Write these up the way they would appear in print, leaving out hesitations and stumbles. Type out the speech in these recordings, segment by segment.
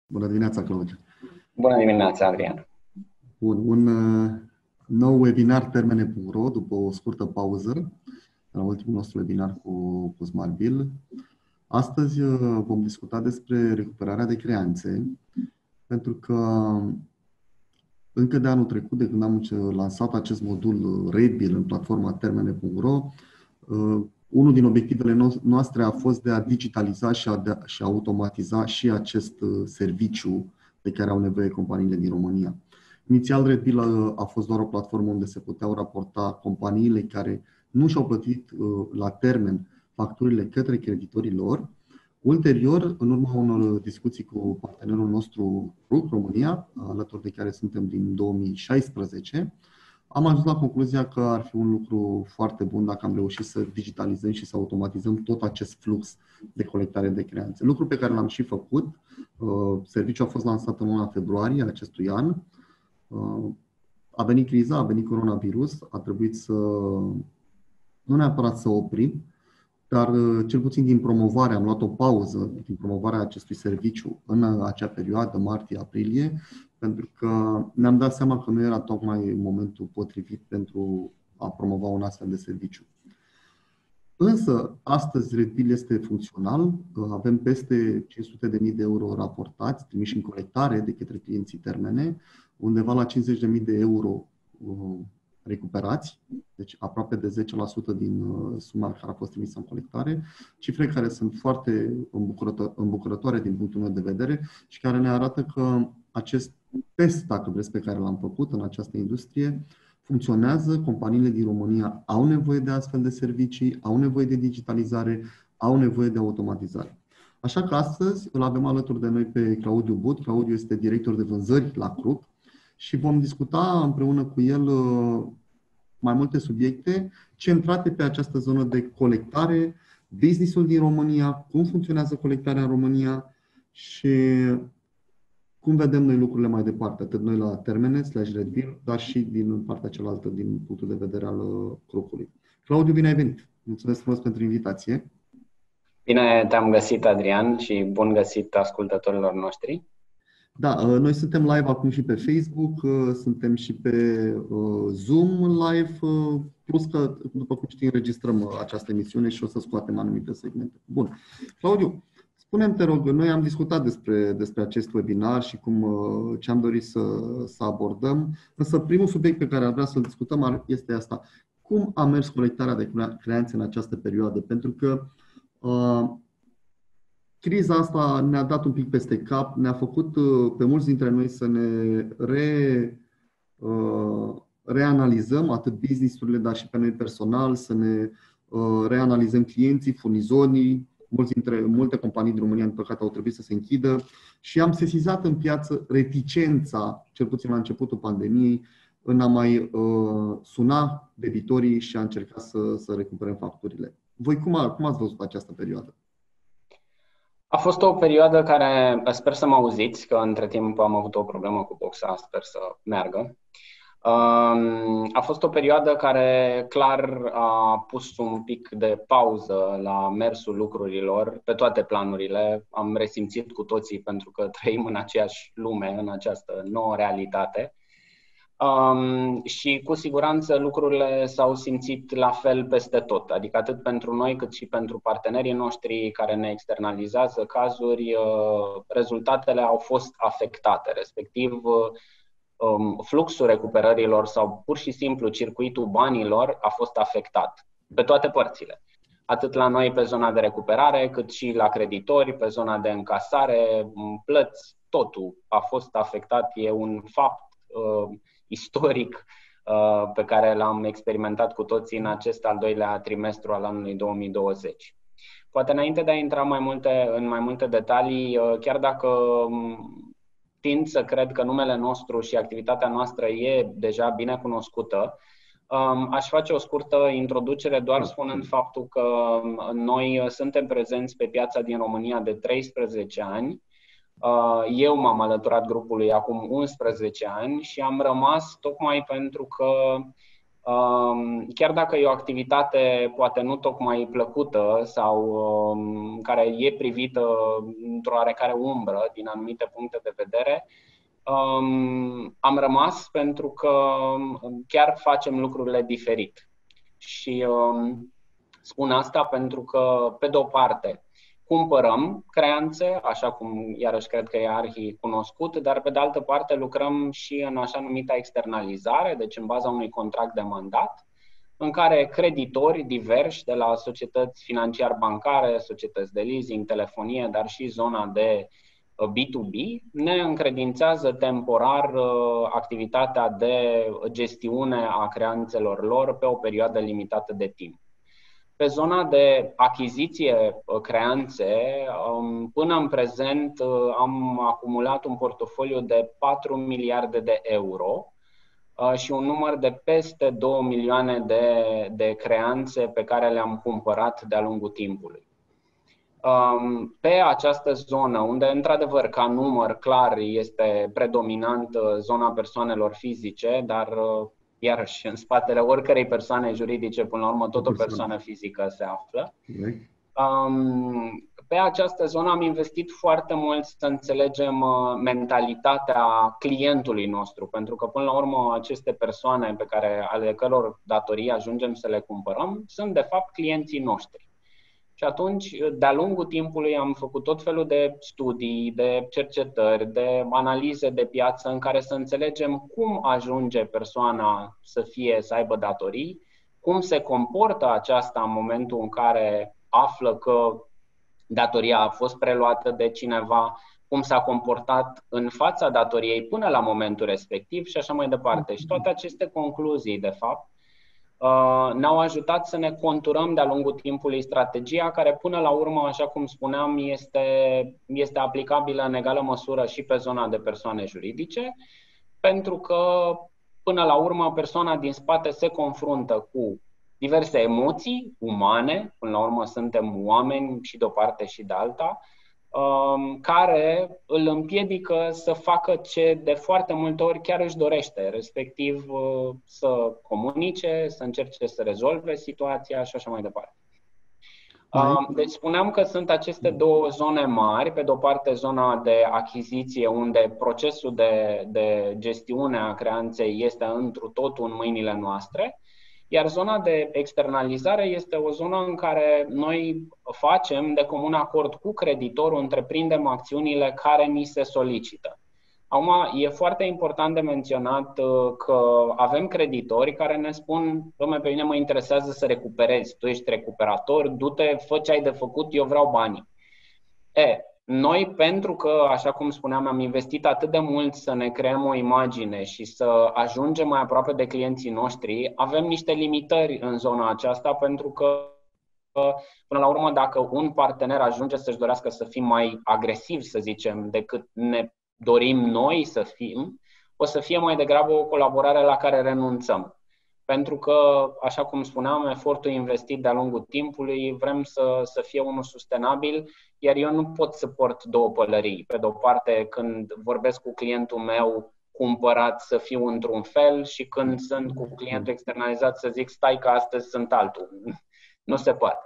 Bună dimineața, Claudiu! Bună dimineața, Adrian! Bun, un nou webinar Termene.ro după o scurtă pauză la ultimul nostru webinar cu Smart Bill. Astăzi vom discuta despre recuperarea de creanțe, pentru că încă de anul trecut, de când am lansat acest modul RateBill în platforma Termene.ro, unul din obiectivele noastre a fost de a digitaliza și a automatiza și acest serviciu de care au nevoie companiile din România. Inițial, RateBill a fost doar o platformă unde se puteau raporta companiile care nu și-au plătit la termen facturile către creditorii lor. Ulterior, în urma unor discuții cu partenerul nostru RUC România, alături de care suntem din 2016, am ajuns la concluzia că ar fi un lucru foarte bun dacă am reușit să digitalizăm și să automatizăm tot acest flux de colectare de creanțe. Lucru pe care l-am și făcut. Serviciul a fost lansat în luna februarie acestui an. A venit criza, a venit coronavirus, a trebuit să, nu neapărat să oprim, dar cel puțin din promovare, am luat o pauză din promovarea acestui serviciu în acea perioadă, martie-aprilie, pentru că ne-am dat seama că nu era tocmai momentul potrivit pentru a promova un astfel de serviciu. Însă, astăzi RateBill este funcțional, avem peste 500.000 de euro raportați, trimiși în colectare de către clienții Termene, undeva la 50.000 de euro recuperați, deci aproape de 10% din suma care a fost trimisă în colectare, cifre care sunt foarte îmbucurătoare din punctul meu de vedere și care ne arată că acest test, dacă vreți, pe care l-am făcut în această industrie, funcționează, companiile din România au nevoie de astfel de servicii, au nevoie de digitalizare, au nevoie de automatizare. Așa că astăzi îl avem alături de noi pe Claudiu But. Claudiu este director de vânzări la CRUC și vom discuta împreună cu el mai multe subiecte centrate pe această zonă de colectare, business-ul din România, cum funcționează colectarea în România și cum vedem noi lucrurile mai departe, atât noi la Termene/RateBill, dar și din partea cealaltă, din punctul de vedere al CRUC-ului. Claudiu, bine ai venit! Mulțumesc frumos pentru invitație! Bine te-am găsit, Adrian, și bun găsit ascultătorilor noștri! Da, noi suntem live acum și pe Facebook, suntem și pe Zoom live, plus că, după cum știi, înregistrăm această emisiune și o să scoatem anumite segmente. Bun. Claudiu, spune-mi, te rog, noi am discutat despre acest webinar și ce am dorit să abordăm, însă primul subiect pe care ar vrea să-l discutăm este asta. Cum a mers colectarea de creanțe în această perioadă? Pentru că criza asta ne-a dat un pic peste cap, ne-a făcut pe mulți dintre noi să ne reanalizăm atât business-urile, dar și pe noi personal, să ne reanalizăm clienții, furnizorii. Multe companii din România, în păcate, au trebuit să se închidă și am sesizat în piață reticența, cel puțin la începutul pandemiei, în a mai suna debitorii și a încerca să recuperăm facturile. Voi cum ați văzut această perioadă? A fost o perioadă care, sper să mă auziți, că între timp am avut o problemă cu boxa, sper să meargă. A fost o perioadă care clar a pus un pic de pauză la mersul lucrurilor pe toate planurile. Am resimțit cu toții pentru că trăim în aceeași lume, în această nouă realitate. Și cu siguranță lucrurile s-au simțit la fel peste tot, adică atât pentru noi cât și pentru partenerii noștri care ne externalizează cazuri, rezultatele au fost afectate, respectiv fluxul recuperărilor sau pur și simplu circuitul banilor a fost afectat pe toate părțile. Atât la noi pe zona de recuperare, cât și la creditori, pe zona de încasare, plăți, totul a fost afectat, e un fapt istoric pe care l-am experimentat cu toții în acest al doilea trimestru al anului 2020. Poate înainte de a intra în mai multe detalii, chiar dacă tind să cred că numele nostru și activitatea noastră e deja bine cunoscută, aș face o scurtă introducere doar spunând faptul că noi suntem prezenți pe piața din România de 13 ani. Eu m-am alăturat grupului acum 11 ani și am rămas tocmai pentru că Chiar dacă e o activitate poate nu tocmai plăcută sau care e privită într-o oarecare umbră din anumite puncte de vedere, am rămas pentru că chiar facem lucrurile diferit. Și spun asta pentru că, pe de-o parte, cumpărăm creanțe, așa cum iarăși cred că e arhi-cunoscut, dar pe de altă parte lucrăm și în așa numita externalizare, deci în baza unui contract de mandat, în care creditori diversi de la societăți financiar-bancare, societăți de leasing, telefonie, dar și zona de B2B, ne încredințează temporar activitatea de gestiune a creanțelor lor pe o perioadă limitată de timp. Pe zona de achiziție creanțe, până în prezent am acumulat un portofoliu de 4 miliarde de euro și un număr de peste 2 milioane de creanțe pe care le-am cumpărat de-a lungul timpului. Pe această zonă, unde într-adevăr ca număr clar este predominant zona persoanelor fizice, dar iarăși în spatele oricărei persoane juridice, până la urmă tot o persoană fizică se află. Pe această zonă am investit foarte mult să înțelegem mentalitatea clientului nostru, pentru că până la urmă aceste persoane ale căror datorii ajungem să le cumpărăm sunt de fapt clienții noștri. Și atunci, de-a lungul timpului, am făcut tot felul de studii, de cercetări, de analize de piață în care să înțelegem cum ajunge persoana să aibă datorii, cum se comportă aceasta în momentul în care află că datoria a fost preluată de cineva, cum s-a comportat în fața datoriei până la momentul respectiv și așa mai departe. Și toate aceste concluzii, de fapt, ne-au ajutat să ne conturăm de-a lungul timpului strategia care până la urmă, așa cum spuneam, este aplicabilă în egală măsură și pe zona de persoane juridice, pentru că până la urmă persoana din spate se confruntă cu diverse emoții umane, până la urmă suntem oameni și de o parte și de alta, care îl împiedică să facă ce de foarte multe ori chiar își dorește, respectiv să comunice, să încerce să rezolve situația și așa mai departe. Deci spuneam că sunt aceste două zone mari, pe de o parte zona de achiziție, unde procesul de gestiune a creanței este întru totul în mâinile noastre, iar zona de externalizare este o zonă în care noi facem de comun acord cu creditorul, întreprindem acțiunile care ni se solicită. Acum, e foarte important de menționat că avem creditori care ne spun: dom'le, pe mine mă interesează să recuperezi, tu ești recuperator, du-te, fă ce ai de făcut, eu vreau banii. Noi, pentru că, așa cum spuneam, am investit atât de mult să ne creăm o imagine și să ajungem mai aproape de clienții noștri, avem niște limitări în zona aceasta, pentru că, până la urmă, dacă un partener ajunge să-și dorească să fim mai agresiv, să zicem, decât ne dorim noi să fim, o să fie mai degrabă o colaborare la care renunțăm. Pentru că, așa cum spuneam, efortul investit de-a lungul timpului vrem să fie unul sustenabil, iar eu nu pot să port două pălării. Pe de-o parte, când vorbesc cu clientul meu cumpărat, să fiu într-un fel, și când sunt cu clientul externalizat să zic: stai că astăzi sunt altul. Nu se poate.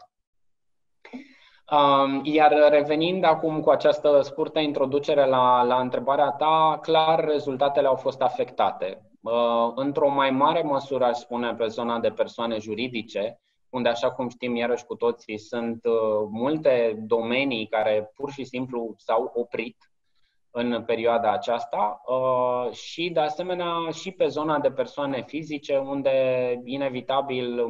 Iar revenind acum cu această scurtă introducere la întrebarea ta, clar rezultatele au fost afectate. Într-o mai mare măsură, aș spune, pe zona de persoane juridice, unde, așa cum știm iarăși cu toții, sunt multe domenii care pur și simplu s-au oprit în perioada aceasta, și de asemenea și pe zona de persoane fizice, unde inevitabil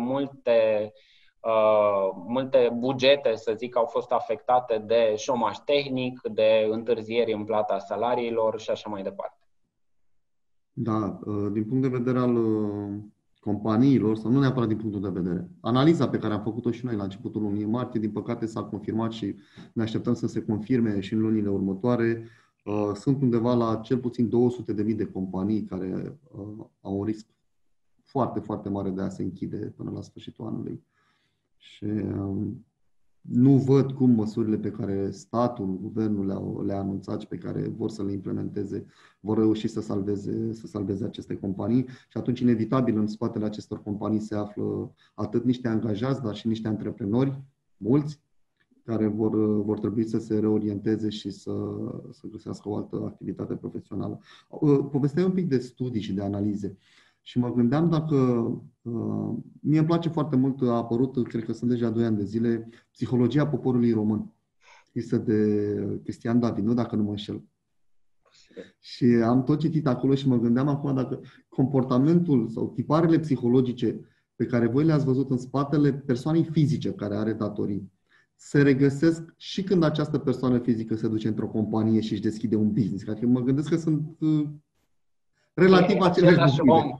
multe bugete, să zic, au fost afectate de șomaj tehnic, de întârzieri în plata salariilor și așa mai departe. Da, din punct de vedere al companiilor, sau nu neapărat din punctul de vedere, analiza pe care am făcut-o și noi la începutul lunii martie, din păcate s-a confirmat și ne așteptăm să se confirme și în lunile următoare. Sunt undeva la cel puțin 200.000 de companii care au un risc foarte, foarte mare de a se închide până la sfârșitul anului. Și nu văd cum măsurile pe care statul, guvernul le-a anunțat și pe care vor să le implementeze vor reuși să salveze aceste companii și atunci inevitabil în spatele acestor companii se află atât niște angajați, dar și niște antreprenori, mulți, care vor trebui să se reorienteze și să găsească o altă activitate profesională. Povesteai un pic de studii și de analize și mă gândeam dacă mie îmi place foarte mult, a apărut, cred că sunt deja 2 ani de zile, Psihologia poporului român, scrisă de Cristian David, nu dacă nu mă înșel. Și am tot citit acolo și mă gândeam acum dacă comportamentul sau tiparele psihologice pe care voi le-ați văzut în spatele persoanei fizice care are datorii se regăsesc și când această persoană fizică se duce într-o companie și își deschide un business. Adică mă gândesc că sunt relativ aceleași om.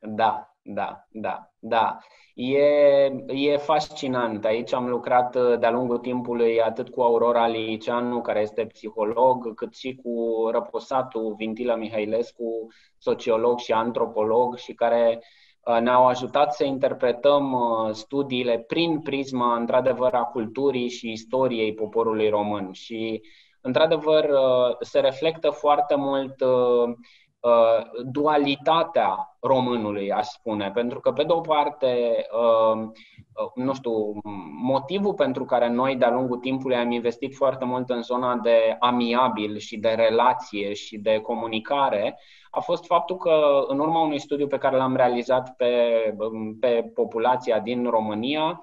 Da. E fascinant. Aici am lucrat de-a lungul timpului atât cu Aurora Liceanu, care este psiholog, cât și cu Răposatu Vintilă Mihailescu, sociolog și antropolog, și care ne-au ajutat să interpretăm studiile prin prisma, într-adevăr, a culturii și istoriei poporului român. Și, într-adevăr, se reflectă foarte mult dualitatea românului, aș spune. Pentru că, pe de o parte, nu știu, motivul pentru care noi, de-a lungul timpului, am investit foarte mult în zona de amiabil și de relație și de comunicare a fost faptul că, în urma unui studiu pe care l-am realizat pe populația din România,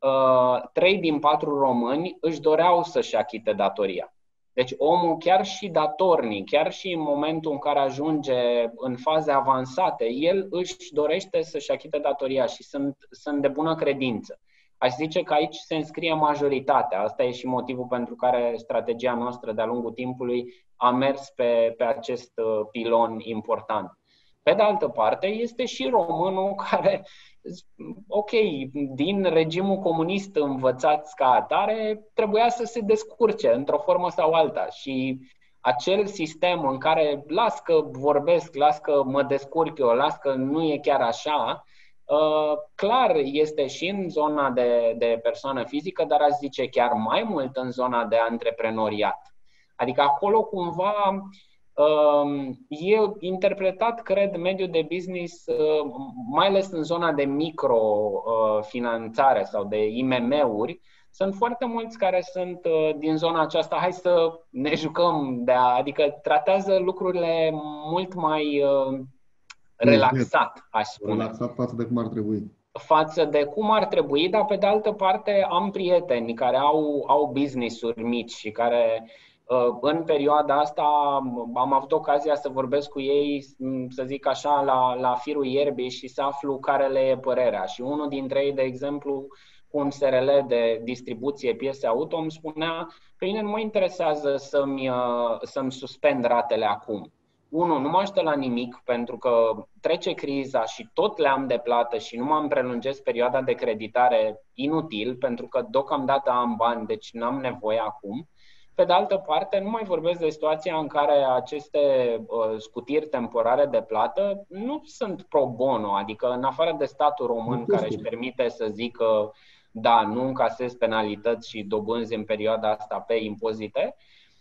3 din 4 români își doreau să-și achite datoria. Deci omul, chiar și datornic, chiar și în momentul în care ajunge în faze avansate, el își dorește să-și achite datoria și sunt de bună credință. Aș zice că aici se înscrie majoritatea. Asta e și motivul pentru care strategia noastră de-a lungul timpului a mers pe acest pilon important. Pe de altă parte, este și românul care, ok, din regimul comunist învățați ca atare, trebuia să se descurce într-o formă sau alta. Și acel sistem în care las că vorbesc, las că mă descurc eu, las că nu e chiar așa, clar este și în zona de persoană fizică, dar aș zice chiar mai mult în zona de antreprenoriat. Adică acolo cumva e interpretat, cred, mediul de business, mai ales în zona de microfinanțare sau de IMM-uri. Sunt foarte mulți care sunt din zona aceasta, hai să ne jucăm, adică tratează lucrurile mult mai relaxat, aș spune. Relaxat față de cum ar trebui. Față de cum ar trebui, dar pe de altă parte am prieteni care au business-uri mici și care în perioada asta am avut ocazia să vorbesc cu ei, să zic așa, la firul ierbii și să aflu care le e părerea. Și unul dintre ei, de exemplu, cu un SRL de distribuție piese auto, îmi spunea: pe mine nu mă interesează să-mi suspend ratele acum. Nu mă ajută la nimic, pentru că trece criza și tot le am de plată și nu mă prelungesc perioada de creditare inutil, pentru că deocamdată am bani, deci n-am nevoie acum. Pe de altă parte, nu mai vorbesc de situația în care aceste scutiri temporare de plată nu sunt pro bono, adică în afară de statul român care își permite să zică da, nu încasez penalități și dobânzi în perioada asta pe impozite,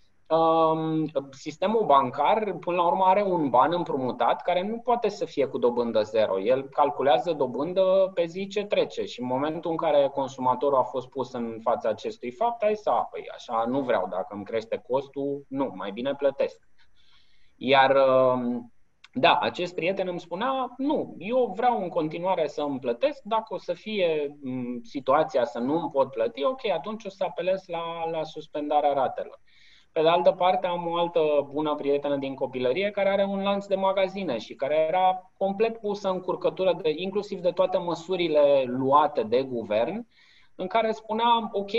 sistemul bancar, până la urmă, are un ban împrumutat care nu poate să fie cu dobândă zero. El calculează dobândă pe zi ce trece și în momentul în care consumatorul a fost pus în fața acestui fapt, păi așa nu vreau, dacă îmi crește costul, nu, mai bine plătesc. Iar da, acest prieten îmi spunea: nu, eu vreau în continuare să îmi plătesc, dacă o să fie situația să nu îmi pot plăti, ok, atunci o să apelez la suspendarea ratelor. Pe de altă parte, am o altă bună prietenă din copilărie care are un lanț de magazine și care era complet pusă în curcătură inclusiv de toate măsurile luate de guvern, în care spunea: ok,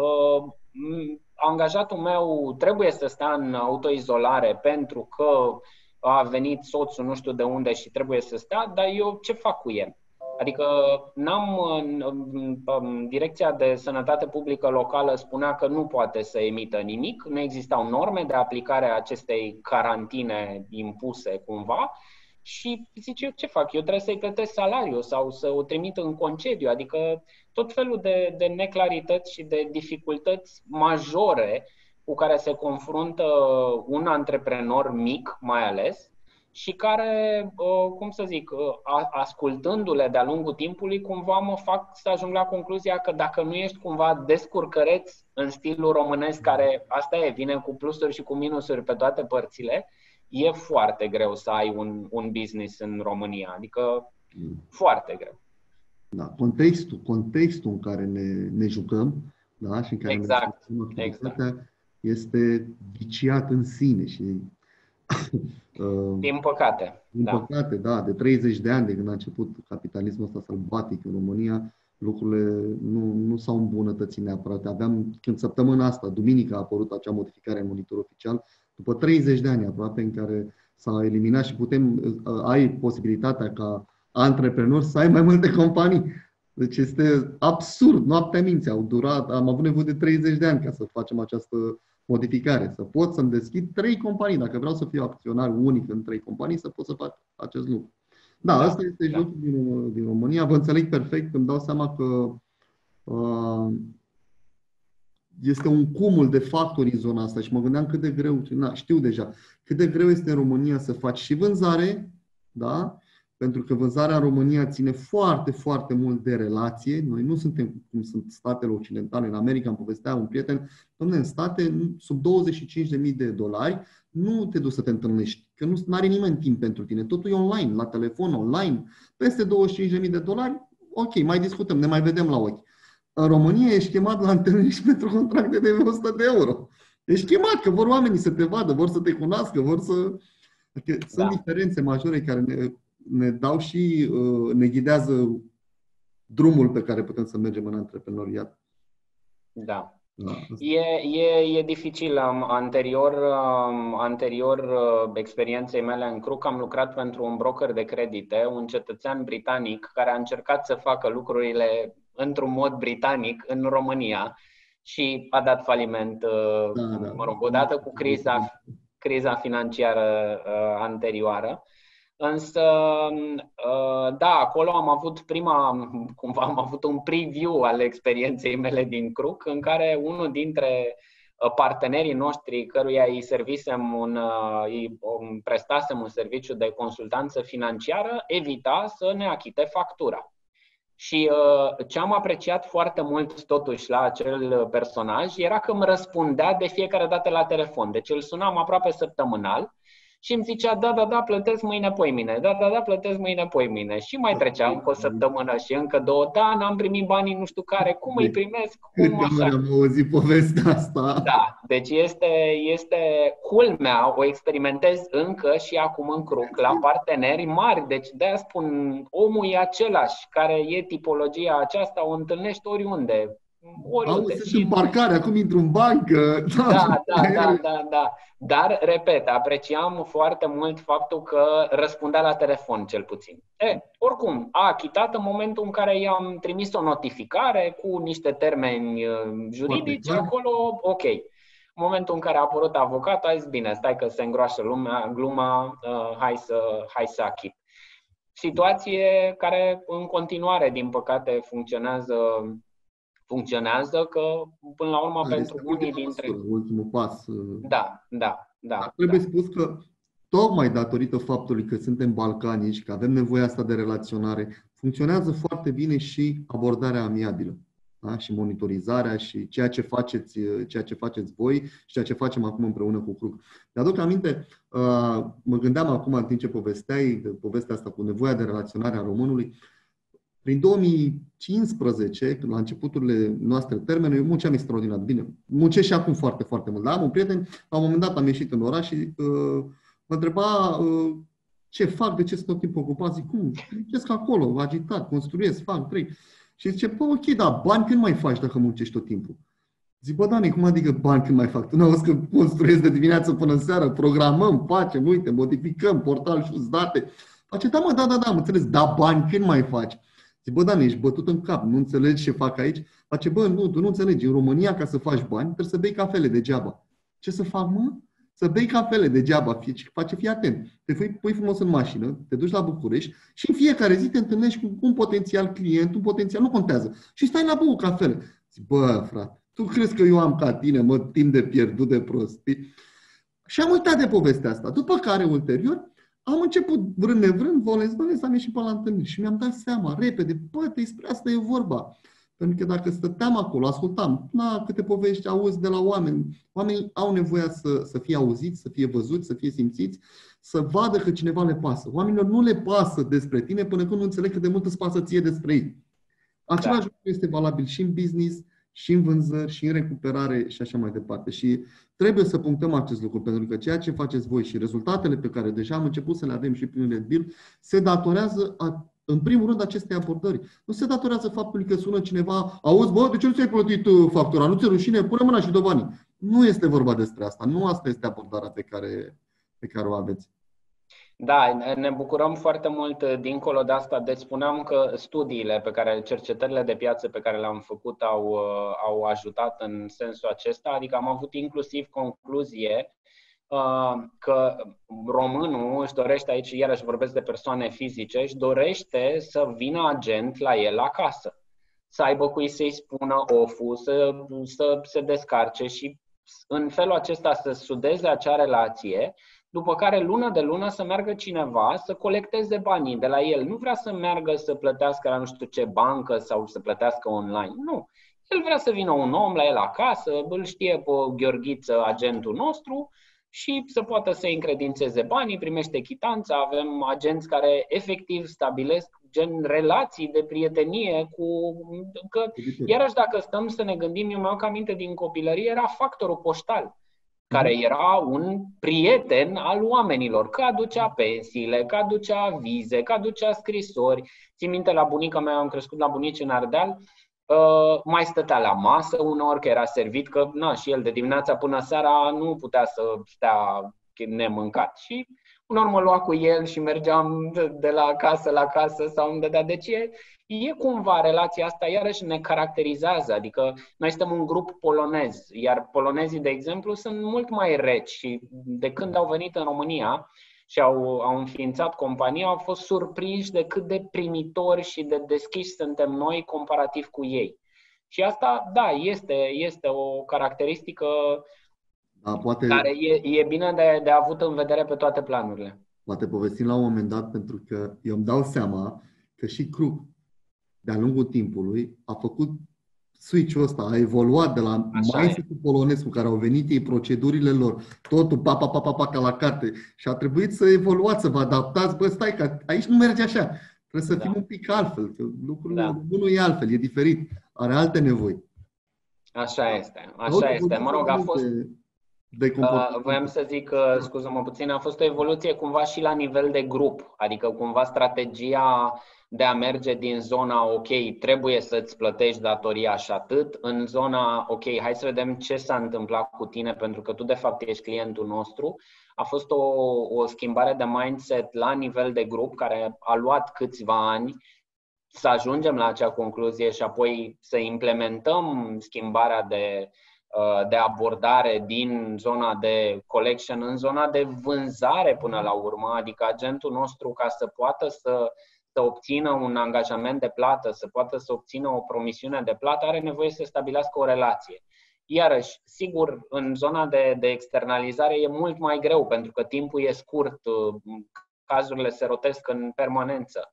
angajatul meu trebuie să stea în autoizolare pentru că a venit soțul nu știu de unde și trebuie să stea, dar eu ce fac cu el? Adică Direcția de Sănătate Publică locală spunea că nu poate să emită nimic, nu existau norme de aplicare a acestei carantine impuse cumva și zice: eu ce fac? Eu trebuie să-i plătesc salariul sau să o trimit în concediu. Adică tot felul de neclarități și de dificultăți majore cu care se confruntă un antreprenor mic, mai ales, și care, cum să zic, ascultându-le de-a lungul timpului, cumva mă fac să ajung la concluzia că dacă nu ești cumva descurcăreț în stilul românesc, care asta e, vine cu plusuri și cu minusuri pe toate părțile, e foarte greu să ai un business în România, adică foarte greu. Da, contextul în care ne jucăm, da, și în care ne activitatea este viciat în sine și din păcate. Din păcate, da, de 30 de ani de când a început capitalismul ăsta sălbatic în România, lucrurile nu s-au îmbunătățit neapărat. Când săptămâna asta, duminică, a apărut acea modificare în monitorul oficial, după 30 de ani aproape, în care s-a eliminat și ai posibilitatea ca antreprenor să ai mai multe companii. Deci este absurd, noaptea minții. Am avut nevoie de 30 de ani ca să facem această modificare. Să pot să-mi deschid 3 companii. Dacă vreau să fiu acționar unic în 3 companii, să pot să fac acest lucru. Da, asta este jocul din România. Vă înțeleg perfect, îmi dau seama că este un cumul de factori în zona asta și mă gândeam cât de greu, știu deja, cât de greu este în România să faci și vânzare, da? Pentru că vânzarea în România ține foarte, foarte mult de relație. Noi nu suntem cum sunt statele occidentale. În America îmi povestea un prieten, dom'le, în state, sub $25.000 nu te duci să te întâlnești, că nu are nimeni timp pentru tine. Totul e online, la telefon, online. Peste $25.000, ok, mai discutăm, ne mai vedem la ochi. În România ești chemat la întâlniri și pentru contracte de €100. Ești chemat, că vor oamenii să te vadă, vor să te cunoască, vor să... Sunt diferențe majore care ne dau și ne ghidează drumul pe care putem să mergem în antreprenoriat. Da. E dificil. Anterior experienței mele în Kruk am lucrat pentru un broker de credite, un cetățean britanic care a încercat să facă lucrurile într-un mod britanic în România și a dat faliment, odată cu criza financiară anterioară. Însă, da, acolo am avut un preview al experienței mele din Kruk, în care unul dintre partenerii noștri, căruia îi prestasem un serviciu de consultanță financiară, evita să ne achite factura. Și ce am apreciat foarte mult totuși la acel personaj era că îmi răspundea de fiecare dată la telefon. Deci îl sunam aproape săptămânal și îmi zicea, da, plătesc mâine, poimine, da, plătesc mâine, poimine. Și mai trecea încă o săptămână și încă 2, n-am primit banii nu știu care, cum îi primesc, cum așa. Am auzit povestea asta. Da, deci este culmea, o experimentez încă și acum în Kruk, la parteneri mari, deci de-aia spun, omul e același, care e tipologia aceasta, o întâlnești oriunde. Sunt în parcare, acum intru în bancă. Da. Dar, repet, apreciam foarte mult faptul că răspundea la telefon, cel puțin. Oricum, a achitat în momentul în care i-am trimis o notificare cu niște termeni juridici, acolo, ok. În momentul în care a apărut avocat, a zis, bine, stai că se îngroașă gluma, hai să achit. Situație care în continuare, din păcate, funcționează, că până la urmă pentru unii dintre... Ultimul pas. Da. Trebuie spus că tocmai datorită faptului că suntem balcanici, că avem nevoia asta de relaționare, funcționează foarte bine și abordarea amiabilă. Da? Și monitorizarea și ceea ce faceți voi și ceea ce facem acum împreună cu Kruk. Mi-aduc aminte, mă gândeam acum în timp ce povesteai povestea asta cu nevoia de relaționare a românului. Prin 2015, la începuturile noastre termene, eu munceam extraordinar bine. Muncesc și acum foarte, foarte mult. Dar am un prieten, la un moment dat am ieșit în oraș și mă întreba ce fac, de ce sunt tot timpul ocupat. Zic, cum? Muncesc acolo, agitat, construiesc, fac, trec. Și zice, ok, da, bani când mai faci dacă muncești tot timpul? Zic, Dani, cum adică bani când mai fac? Tu n-auzi că construiesc de dimineață până seara, programăm, facem, uite, modificăm, portal și date. Face, da, am înțeles, da, bani când mai faci? Zic, Dani, ești bătut în cap, nu înțelegi ce fac aici? Face, nu, tu nu înțelegi. În România, ca să faci bani, trebuie să bei cafele degeaba. Ce să fac, mă? să bei cafele degeaba, fii atent. Te pui frumos în mașină, te duci la București și în fiecare zi te întâlnești cu un potențial client, un potențial, nu contează. Și stai la băut cafele. Zic, bă, frate, tu crezi că eu am ca tine, timp de pierdut de prostii? Și am uitat de povestea asta. După care, ulterior, am început, vrând nevrând, volesc, am ieșit pe la întâlniri și mi-am dat seama, repede, bă, despre asta e vorba. Pentru că dacă stăteam acolo, ascultam, câte povești auzi de la oameni. Oamenii au nevoie să fie auziți, să fie văzuți, să fie simțiți, să vadă că cineva le pasă. Oamenilor nu le pasă despre tine până când nu înțeleg cât de mult îți pasă ție despre ei. Același lucru este valabil și în business, și în vânzări, și în recuperare și așa mai departe. Și trebuie să punctăm acest lucru, pentru că ceea ce faceți voi și rezultatele pe care deja am început să le avem și prin Red Build se datorează în primul rând acestei abordări. Nu se datorează faptului că sună cineva, auzi, bă, de ce nu ți-ai plătit factura? Nu ți-e rușine? Pune mâna și dă banii. Nu este vorba despre asta. Nu asta este abordarea pe care o aveți. Da, ne bucurăm foarte mult dincolo de asta. Deci spuneam că studiile pe care, cercetările de piață pe care le-am făcut au ajutat în sensul acesta. Adică am avut inclusiv concluzie că românul își dorește, aici iarăși vorbesc de persoane fizice, își dorește să vină agent la el acasă. Să aibă cui să-i spună oful, să se descarce și în felul acesta să sudeze acea relație, după care lună de lună să meargă cineva să colecteze banii de la el. Nu vrea să meargă să plătească la nu știu ce bancă sau să plătească online. Nu. El vrea să vină un om la el acasă, îl știe pe Gheorghiță, agentul nostru, și să poată să încredințeze banii, primește chitanța. Avem agenți care efectiv stabilesc gen relații de prietenie că, iarăși dacă stăm să ne gândim, eu mi-au aminte din copilărie, era factorul poștal, care era un prieten al oamenilor, că aducea pensiile, că aducea vize, că aducea scrisori. Țin minte, la bunica mea, am crescut la bunici în Ardeal, mai stătea la masă uneori, că era servit, că și el de dimineața până seara nu putea să stea nemâncat. Și uneori mă lua cu el și mergeam de la casă la casă sau îmi dădea. Deci e cumva relația asta, iarăși ne caracterizează. Adică noi suntem un grup polonez, iar polonezii, de exemplu, sunt mult mai reci și de când au venit în România și au înființat compania, au fost surprinși de cât de primitori și de deschiși suntem noi comparativ cu ei. Și asta, da, este o caracteristică care e bine de avut în vedere pe toate planurile. Poate povestim la un moment dat, pentru că eu îmi dau seama că și Krupp, de-a lungul timpului, a făcut switch-ul ăsta, a evoluat de la mindset-ul polonez cu care au venit ei, procedurile lor, totul ca la carte, și a trebuit să evoluați, să vă adaptați. Bă, stai că aici nu merge așa. Trebuie să fim un pic altfel, că lucrul nu e altfel, e diferit, are alte nevoi. Așa este. Mă rog, a fost... voiam să zic, scuză-mă puțin, a fost o evoluție cumva și la nivel de grup, adică cumva strategia de a merge din zona, ok, trebuie să-ți plătești datoria și atât, în zona, ok, hai să vedem ce s-a întâmplat cu tine, pentru că tu de fapt ești clientul nostru. A fost o schimbare de mindset la nivel de grup care a luat câțiva ani să ajungem la acea concluzie și apoi să implementăm schimbarea de abordare din zona de collection în zona de vânzare până la urmă, adică agentul nostru, ca să poată să obțină un angajament de plată, să poată să obțină o promisiune de plată, are nevoie să stabilească o relație. Iarăși, sigur, în zona de externalizare e mult mai greu, pentru că timpul e scurt, cazurile se rotesc în permanență.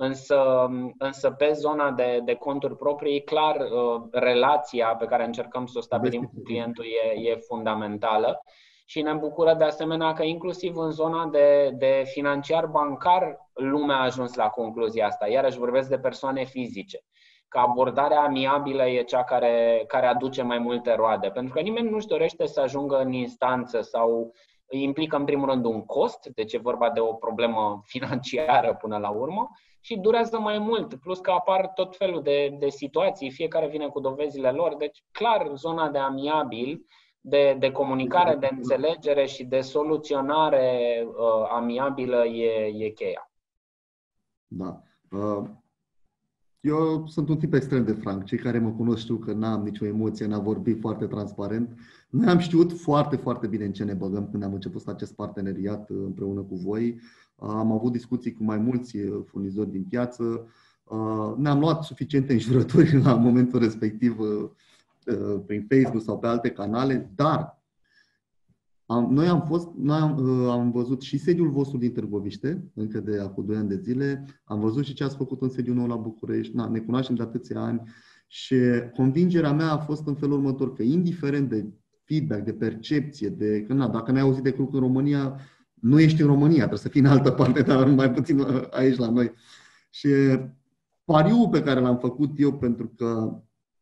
Însă pe zona de conturi proprii, clar, relația pe care încercăm să o stabilim cu clientul e fundamentală. Și ne bucură de asemenea că inclusiv în zona de financiar bancar lumea a ajuns la concluzia asta. Iarăși vorbesc de persoane fizice. Că abordarea amiabilă e cea care aduce mai multe roade. Pentru că nimeni nu-și dorește să ajungă în instanță sau îi implică în primul rând un cost, deci e vorba de o problemă financiară până la urmă, și durează mai mult. Plus că apar tot felul de situații, fiecare vine cu dovezile lor. Deci clar, zona de amiabil, de comunicare, de înțelegere și de soluționare amiabilă e cheia. Da. Eu sunt un tip extrem de franc. Cei care mă cunosc știu că n-am nicio emoție, n-am vorbit foarte transparent. Noi am știut foarte, foarte bine în ce ne băgăm când am început acest parteneriat împreună cu voi. Am avut discuții cu mai mulți furnizori din piață. Ne-am luat suficiente înjurături la momentul respectiv prin Facebook sau pe alte canale, dar am văzut și sediul vostru din Târgoviște, încă de acum 2 ani de zile. Am văzut și ce ați făcut în sediul nou la București. Ne cunoaștem de atâția ani și convingerea mea a fost în felul următor, că indiferent de feedback, de percepție, dacă n-ai auzit de Kruc în România, nu ești în România, trebuie să fii în altă parte, dar mai puțin aici la noi. Și pariul pe care l-am făcut eu, pentru că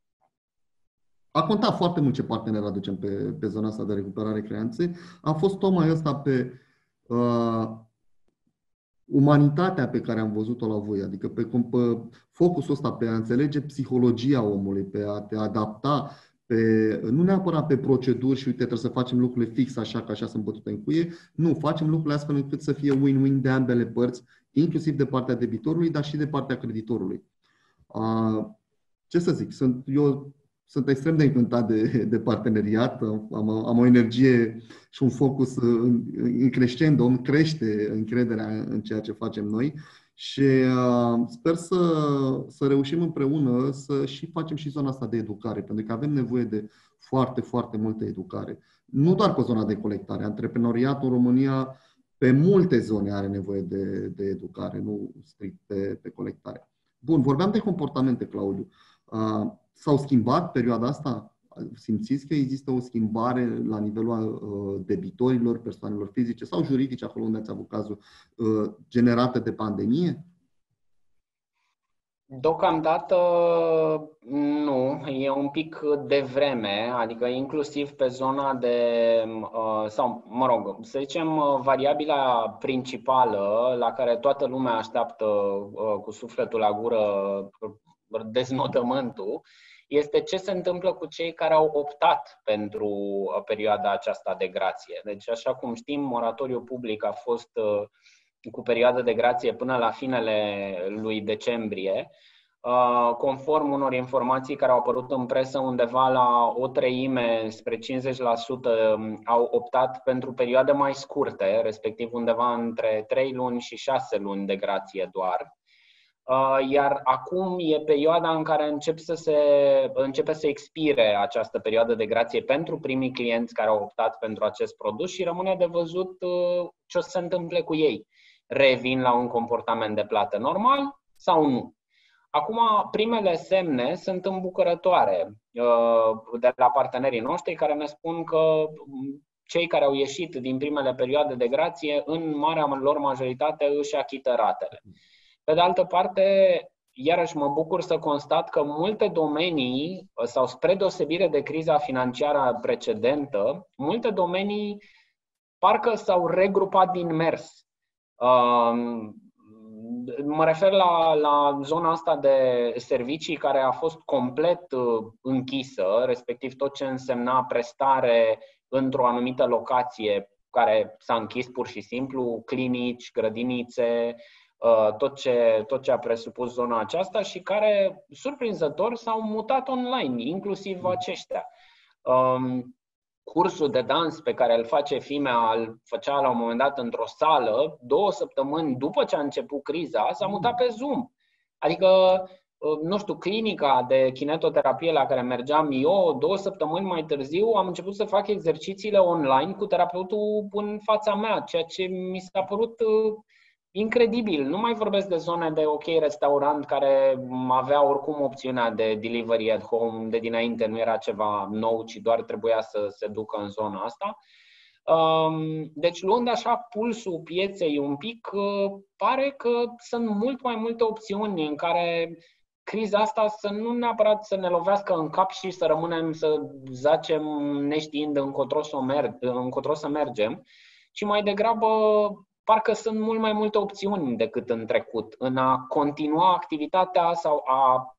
a contat foarte mult ce partener aducem pe zona asta de recuperare creanțe. A fost tocmai ăsta pe umanitatea pe care am văzut-o la voi, adică pe focusul ăsta pe a înțelege psihologia omului, pe a te adapta, nu neapărat pe proceduri și uite, trebuie să facem lucrurile fix așa, că așa sunt bătute în cuie. Nu, facem lucrurile astfel încât să fie win-win de ambele părți, inclusiv de partea debitorului, dar și de partea creditorului. Ce să zic, eu sunt extrem de încântat de parteneriat, am o energie și un focus în crescendo, îmi crește încrederea în ceea ce facem noi și sper să reușim împreună să și facem și zona asta de educare, pentru că avem nevoie de foarte, foarte multă educare. Nu doar pe zona de colectare, antreprenoriatul în România pe multe zone are nevoie de educare, nu strict pe colectare. Bun, vorbeam de comportamente, Claudiu. S-au schimbat perioada asta? Simțiți că există o schimbare la nivelul debitorilor, persoanelor fizice sau juridice, acolo unde ați avut cazul, generate de pandemie? Deocamdată nu, e un pic devreme, adică inclusiv pe zona sau mă rog, să zicem variabila principală la care toată lumea așteaptă cu sufletul la gură deznodământul, este ce se întâmplă cu cei care au optat pentru perioada aceasta de grație. Deci, așa cum știm, moratoriul public a fost cu perioadă de grație până la finele lui decembrie. Conform unor informații care au apărut în presă, undeva la o treime, spre 50%, au optat pentru perioade mai scurte, respectiv undeva între 3 luni și 6 luni de grație doar. Iar acum e perioada în care începe să expire această perioadă de grație pentru primii clienți care au optat pentru acest produs și rămâne de văzut ce o să se întâmple cu ei. Revin la un comportament de plată normal sau nu? Acum, primele semne sunt îmbucurătoare de la partenerii noștri care ne spun că cei care au ieșit din primele perioade de grație, în marea lor majoritate, își achită ratele. Pe de altă parte, iarăși mă bucur să constat că multe domenii, sau spre deosebire de criza financiară precedentă, multe domenii parcă s-au regrupat din mers. Mă refer la zona asta de servicii care a fost complet închisă, respectiv tot ce însemna prestare într-o anumită locație care s-a închis pur și simplu, clinici, grădinițe, tot ce a presupus zona aceasta și care, surprinzător, s-au mutat online, inclusiv aceștia. Cursul de dans pe care îl face Fimea, îl făcea la un moment dat într-o sală, 2 săptămâni după ce a început criza, s-a mutat pe Zoom. Adică, nu știu, clinica de kinetoterapie la care mergeam eu, 2 săptămâni mai târziu am început să fac exercițiile online cu terapeutul în fața mea, ceea ce mi s-a părut incredibil. Nu mai vorbesc de zone de restaurant care avea oricum opțiunea de delivery at home de dinainte, nu era ceva nou, ci doar trebuia să se ducă în zona asta. Deci, luând așa pulsul pieței un pic, pare că sunt mult mai multe opțiuni în care criza asta să nu neapărat să ne lovească în cap și să rămânem să zacem neștiind încotro să mergem, ci mai degrabă parcă sunt mult mai multe opțiuni decât în trecut în a continua activitatea sau a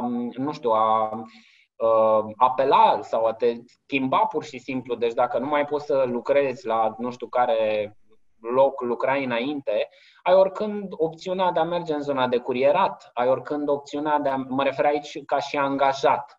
apela sau a te schimba pur și simplu. Deci dacă nu mai poți să lucrezi la nu știu care loc lucrai înainte, ai oricând opțiunea de a merge în zona de curierat, ai oricând opțiunea de a, mă refer aici ca și angajat.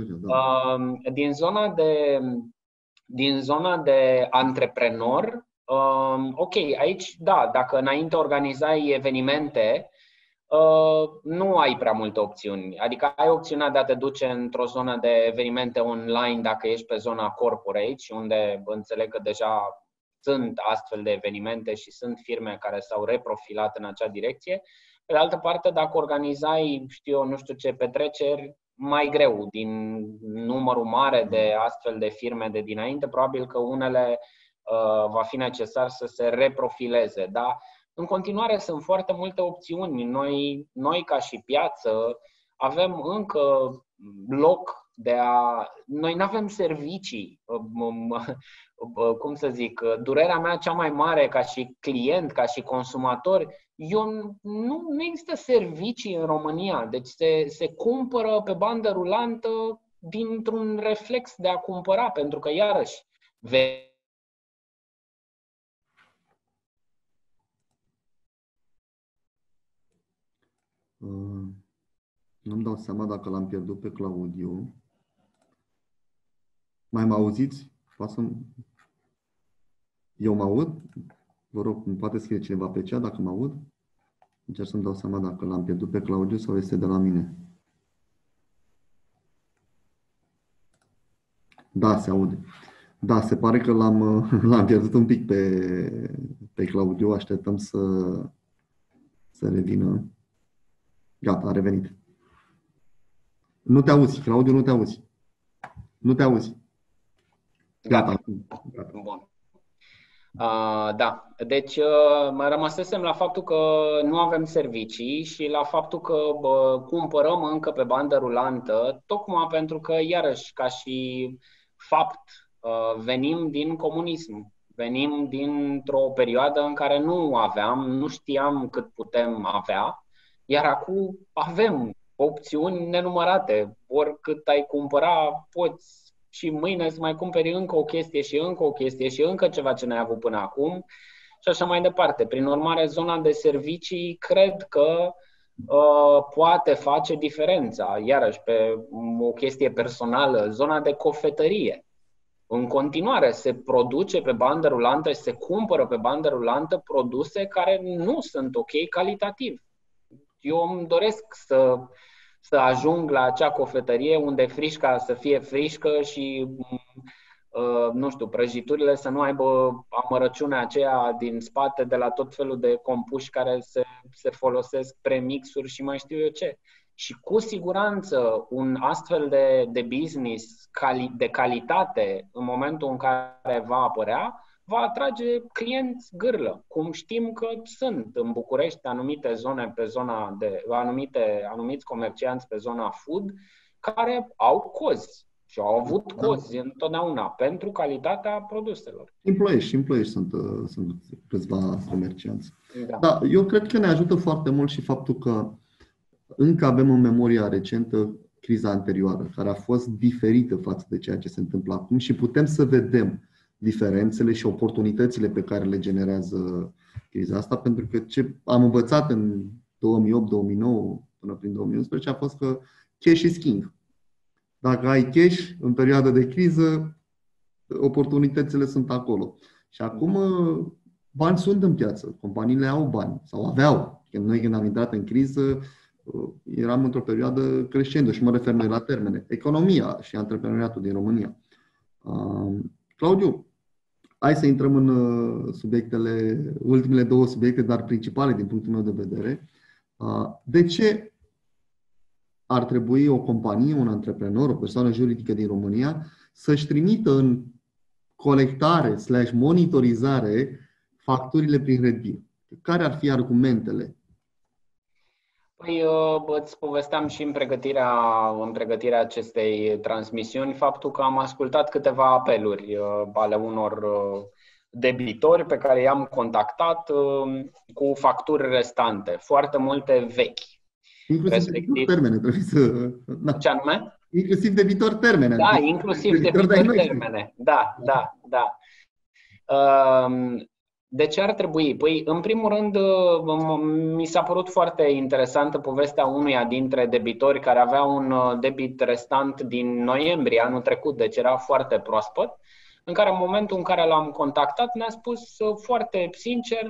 Din zona de antreprenor, ok, aici da, dacă înainte organizai evenimente, nu ai prea multe opțiuni. Adică ai opțiunea de a te duce într-o zonă de evenimente online dacă ești pe zona corporate, unde înțeleg că deja sunt astfel de evenimente și sunt firme care s-au reprofilat în acea direcție. Pe de altă parte, dacă organizai, nu știu ce petreceri, mai greu, din numărul mare de astfel de firme de dinainte, probabil că unele va fi necesar să se reprofileze. Dar în continuare sunt foarte multe opțiuni. Noi ca și piață avem încă loc de a... Noi nu avem servicii. Cum să zic, durerea mea cea mai mare ca și client, ca și consumator, nu există servicii în România. Deci se cumpără pe bandă rulantă dintr-un reflex de a cumpăra, pentru că iarăși nu-mi dau seama dacă l-am pierdut pe Claudiu. Mai mă auziți? Eu mă aud? Vă rog, poate scrie cineva pe chat dacă mă aud. Încerc să-mi dau seama dacă l-am pierdut pe Claudiu sau este de la mine. Da, se aude. Da, se pare că l-am pierdut un pic pe Claudiu. Așteptăm să revină. Gata, a revenit. Nu te auzi, Claudiu, nu te auzi. Nu te auzi. Gata. Bun. Da, deci rămăsesem la faptul că nu avem servicii și la faptul că cumpărăm încă pe bandă rulantă, tocmai pentru că, iarăși, ca și fapt, venim din comunism. Venim dintr-o perioadă în care nu știam cât putem avea, iar acum avem opțiuni nenumărate. Oricât ai cumpăra, poți și mâine să mai cumperi încă o chestie și încă o chestie și încă ceva ce n-ai avut până acum și așa mai departe. Prin urmare, zona de servicii cred că poate face diferența. Iarăși, pe o chestie personală, zona de cofetărie. În continuare se produce pe bandă rulantă și se cumpără pe bandă rulantă produse care nu sunt ok calitativ. Eu îmi doresc să ajung la acea cofetărie unde frișca să fie frișcă și, nu știu, prăjiturile să nu aibă amărăciunea aceea din spate de la tot felul de compuși care se folosesc premixuri și mai știu eu ce. Și cu siguranță un astfel de business de calitate, în momentul în care va apărea, va atrage clienți gârlă, cum știm că sunt în București anumite zone pe zona de anumiți comercianți pe zona food care au cozi și au avut cozi întotdeauna pentru calitatea produselor. În sunt câțiva comercianți. Da, eu cred că ne ajută foarte mult și faptul că încă avem în memoria recentă criza anterioară, care a fost diferită față de ceea ce se întâmplă acum și putem să vedem diferențele și oportunitățile pe care le generează criza asta, pentru că ce am învățat în 2008-2009 până prin 2011 a fost că cash is king. Dacă ai cash în perioada de criză, oportunitățile sunt acolo. Și acum bani sunt în piață, companiile au bani sau aveau. Noi când am intrat în criză eram într-o perioadă crescendă și mă refer noi la termene. Economia și antreprenoriatul din România. Claudiu, hai să intrăm în ultimele două subiecte, dar principale din punctul meu de vedere. De ce ar trebui o companie, un antreprenor, o persoană juridică din România să-și trimită în colectare/monitorizare facturile prin Redbir? Care ar fi argumentele? Păi, îți povesteam și în pregătirea acestei transmisiuni faptul că am ascultat câteva apeluri ale unor debitori pe care i-am contactat cu facturi restante, foarte multe vechi. Inclusiv debitor termene, trebuie să... Da. Ce anume? Inclusiv debitor termene. Da, inclusiv debitor termene. Da. De ce ar trebui? Păi, în primul rând, mi s-a părut foarte interesantă povestea unuia dintre debitori care avea un debit restant din noiembrie anul trecut, deci era foarte proaspăt, în care în momentul în care l-am contactat ne-a spus foarte sincer,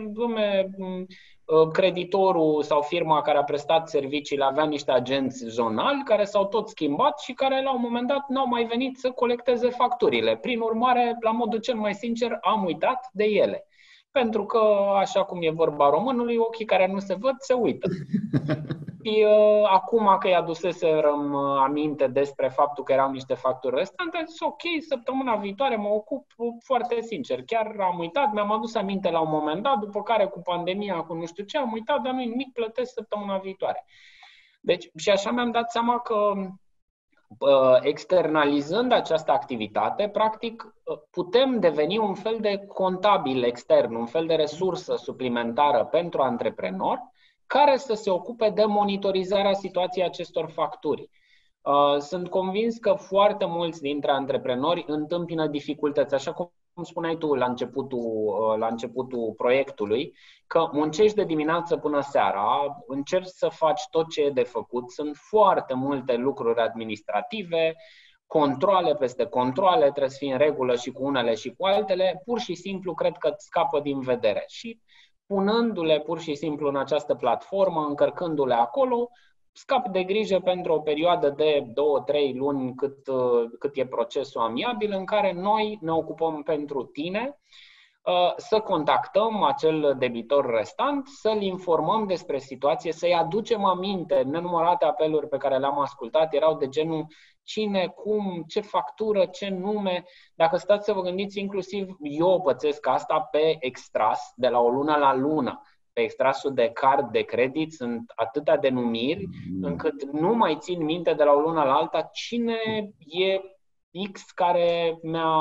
creditorul sau firma care a prestat serviciile avea niște agenți zonali care s-au tot schimbat și care la un moment dat n-au mai venit să colecteze facturile. Prin urmare, la modul cel mai sincer, am uitat de ele. Pentru că, așa cum e vorba românului, ochii care nu se văd se uită. Și acum că i-aduseserăm aminte despre faptul că erau niște facturi restante, am zis ok, săptămâna viitoare mă ocup foarte sincer. Chiar am uitat, mi-am adus aminte la un moment dat, după care cu pandemia, cu nu știu ce, am uitat, dar nu-i nimic, plătesc săptămâna viitoare. Deci, și așa mi-am dat seama că externalizând această activitate, practic putem deveni un fel de contabil extern, un fel de resursă suplimentară pentru antreprenori care să se ocupe de monitorizarea situației acestor facturi. Sunt convins că foarte mulți dintre antreprenori întâmpină dificultăți, așa cum spuneai tu la începutul proiectului, că muncești de dimineață până seara, încerci să faci tot ce e de făcut, sunt foarte multe lucruri administrative, controale peste controale, trebuie să fii în regulă și cu unele și cu altele, pur și simplu cred că îți scapă din vedere. Și punându-le pur și simplu în această platformă, încărcându-le acolo, scapi de grijă pentru o perioadă de 2-3 luni cât e procesul amiabil, în care noi ne ocupăm pentru tine, să contactăm acel debitor restant, să-l informăm despre situație, să-i aducem aminte. Nenumărate apeluri pe care le-am ascultat erau de genul cine, cum, ce factură, ce nume. Dacă stați să vă gândiți, inclusiv eu pățesc asta pe extras de la o lună la lună. Pe extrasul de card de credit sunt atâtea denumiri încât nu mai țin minte de la o lună la alta cine e X care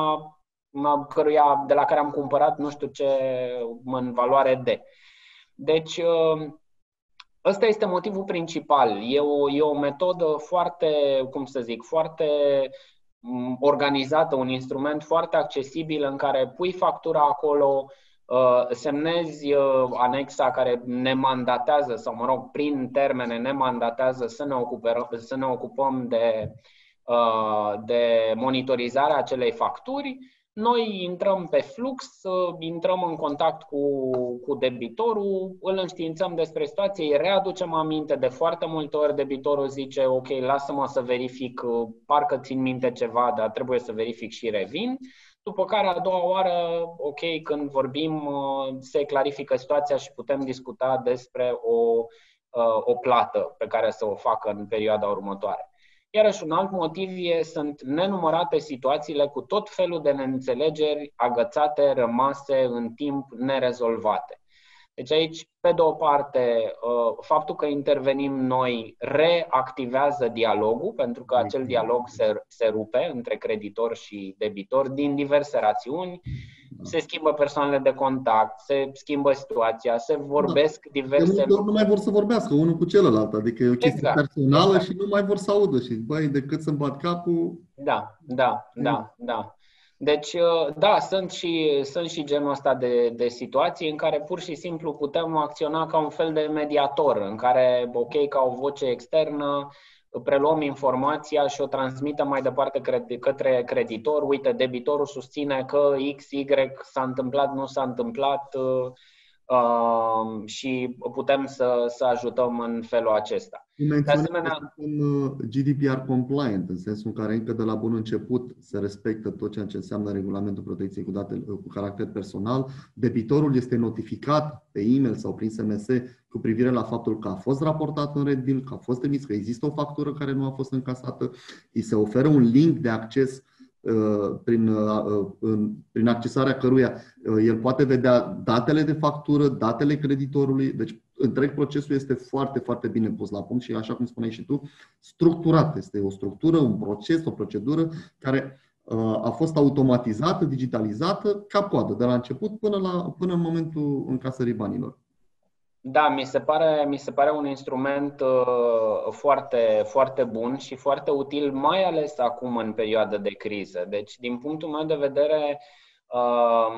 de la care am cumpărat nu știu ce în valoare de. Deci ăsta este motivul principal. E o metodă foarte, foarte organizată, un instrument foarte accesibil în care pui factura acolo, semnezi anexa care ne mandatează, sau mă rog, prin termene ne mandatează să ne ocupăm de monitorizarea acelei facturi. Noi intrăm pe flux, intrăm în contact cu debitorul, îl înștiințăm despre situație, îi readucem aminte. De foarte multe ori debitorul zice ok, lasă-mă să verific, parcă țin minte ceva, dar trebuie să verific și revin. După care a doua oară, ok, când vorbim, se clarifică situația și putem discuta despre o plată pe care să o facă în perioada următoare. Iarăși un alt motiv sunt nenumărate situațiile cu tot felul de neînțelegeri agățate, rămase în timp nerezolvate. Deci aici, pe de o parte, faptul că intervenim noi reactivează dialogul, pentru că acel dialog se rupe între creditor și debitor din diverse rațiuni, se schimbă persoanele de contact, se schimbă situația, se vorbesc diverse... Nu mai vor să vorbească unul cu celălalt, adică e o chestie personală și nu mai vor să audă și băi, decât să-mi bat capul... Da. Deci, da, sunt și genul ăsta de situații în care pur și simplu putem acționa ca un fel de mediator, în care, ok, ca o voce externă, preluăm informația și o transmitem mai departe către creditor. Uite, debitorul susține că X, Y s-a întâmplat, nu s-a întâmplat și putem să ajutăm în felul acesta. De asemenea, GDPR compliant, în sensul în care încă de la bun început se respectă tot ceea ce înseamnă regulamentul protecției cu date cu caracter personal. Debitorul este notificat pe e-mail sau prin SMS cu privire la faptul că a fost raportat în red deal, că a fost emis, că există o factură care nu a fost încasată. Îi se oferă un link de acces prin accesarea căruia el poate vedea datele de factură, datele creditorului. Deci întreg procesul este foarte, foarte bine pus la punct și, așa cum spuneai și tu, structurat. Este o structură, un proces, o procedură care a fost automatizată, digitalizată, ca coadă, de la început până în momentul încasării banilor. Da, mi se pare un instrument foarte, foarte bun și foarte util, mai ales acum în perioada de criză. Deci, din punctul meu de vedere,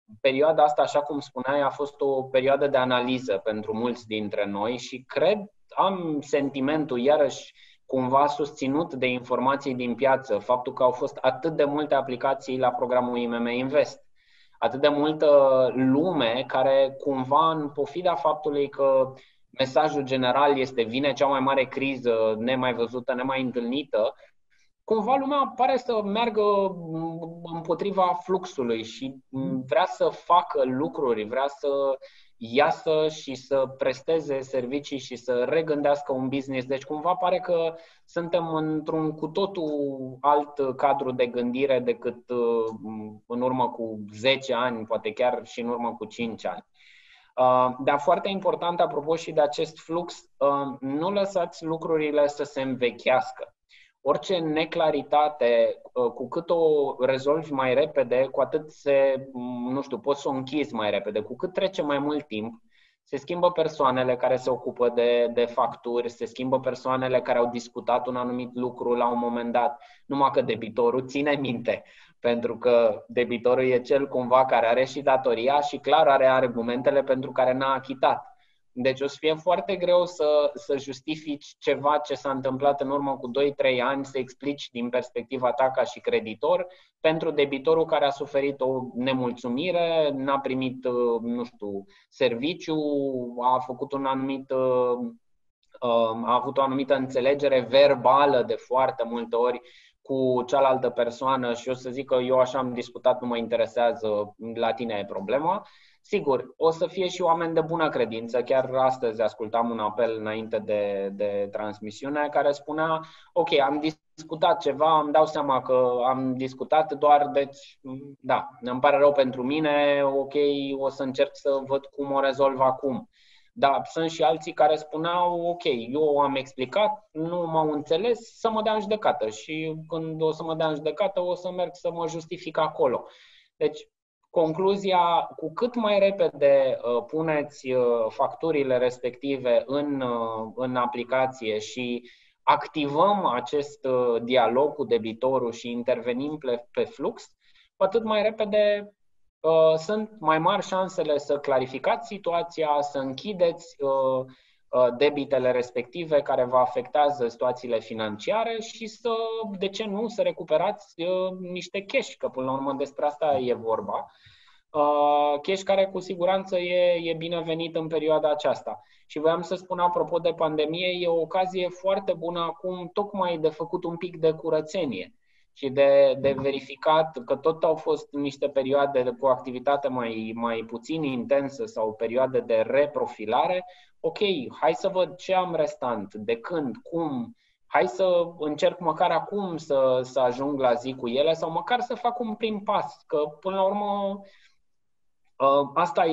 perioada asta, așa cum spuneai, a fost o perioadă de analiză pentru mulți dintre noi și am sentimentul, iarăși, cumva susținut de informații din piață, faptul că au fost atât de multe aplicații la programul IMM Invest, atât de multă lume care cumva, în pofida faptului că mesajul general este vine cea mai mare criză nemai văzută, nemai întâlnită, cumva lumea pare să meargă împotriva fluxului și vrea să facă lucruri, vrea să iasă și să presteze servicii și să regândească un business. Deci cumva pare că suntem într-un cu totul alt cadru de gândire decât în urmă cu 10 ani, poate chiar și în urmă cu 5 ani. Dar foarte important, apropo și de acest flux, nu lăsați lucrurile să se învechească. Orice neclaritate, cu cât o rezolvi mai repede, cu atât poți să o închizi mai repede. Cu cât trece mai mult timp, se schimbă persoanele care se ocupă de facturi, se schimbă persoanele care au discutat un anumit lucru la un moment dat, numai că debitorul ține minte, pentru că debitorul e cel cumva care are și datoria și clar are argumentele pentru care n-a achitat. Deci o să fie foarte greu să justifici ceva ce s-a întâmplat în urmă cu 2-3 ani, să explici din perspectiva ta ca și creditor pentru debitorul care a suferit o nemulțumire, n-a primit, serviciu, a avut o anumită înțelegere verbală de foarte multe ori cu cealaltă persoană și o să zic că eu așa am discutat, nu mă interesează, la tine e problema. Sigur, o să fie și oameni de bună credință. Chiar astăzi ascultam un apel înainte de transmisiune care spunea: ok, am discutat ceva, îmi dau seama că am discutat doar, deci da, îmi pare rău pentru mine, ok, o să încerc să văd cum o rezolv acum. Dar sunt și alții care spuneau: ok, eu am explicat, nu m-au înțeles, să mă dea în judecată și când o să mă dea în judecată o să merg să mă justific acolo. Deci, concluzia, cu cât mai repede puneți facturile respective în aplicație și activăm acest dialog cu debitorul și intervenim pe flux, cu atât mai repede sunt mai mari șansele să clarificați situația, să închideți debitele respective care vă afectează situațiile financiare și de ce nu, să recuperați niște cash, că până la urmă despre asta e vorba. Cash care cu siguranță e binevenit în perioada aceasta. Și voiam să spun, apropo de pandemie, e o ocazie foarte bună acum tocmai de făcut un pic de curățenie și de verificat, că tot au fost niște perioade cu activitate mai puțin intensă sau perioade de reprofilare. Ok, hai să văd ce am restant, de când, cum, hai să încerc măcar acum să ajung la zi cu ele sau măcar să fac un prim pas, că până la urmă asta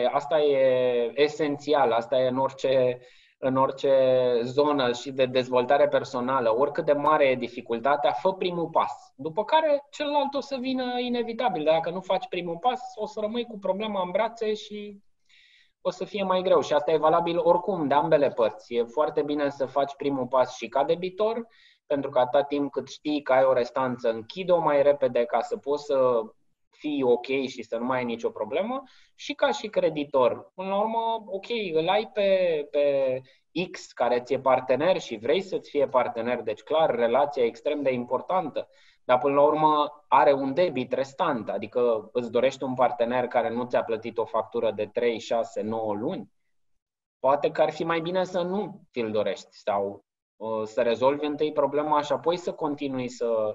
e esențial, asta e în orice zonă și de dezvoltare personală. Oricât de mare e dificultatea, fă primul pas, după care celălalt o să vină inevitabil. Dacă nu faci primul pas, o să rămâi cu problema în brațe și o să fie mai greu. Și asta e valabil oricum, de ambele părți. E foarte bine să faci primul pas și ca debitor, pentru că atâta timp cât știi că ai o restanță, închide-o mai repede ca să poți să fii ok și să nu mai ai nicio problemă, și ca și creditor. Până la urmă, ok, îl ai pe X care ți-e partener și vrei să-ți fie partener, deci clar, relația e extrem de importantă, dar până la urmă are un debit restant, adică îți dorești un partener care nu ți-a plătit o factură de 3, 6, 9 luni, poate că ar fi mai bine să nu ți-l dorești sau să rezolvi întâi problema și apoi să continui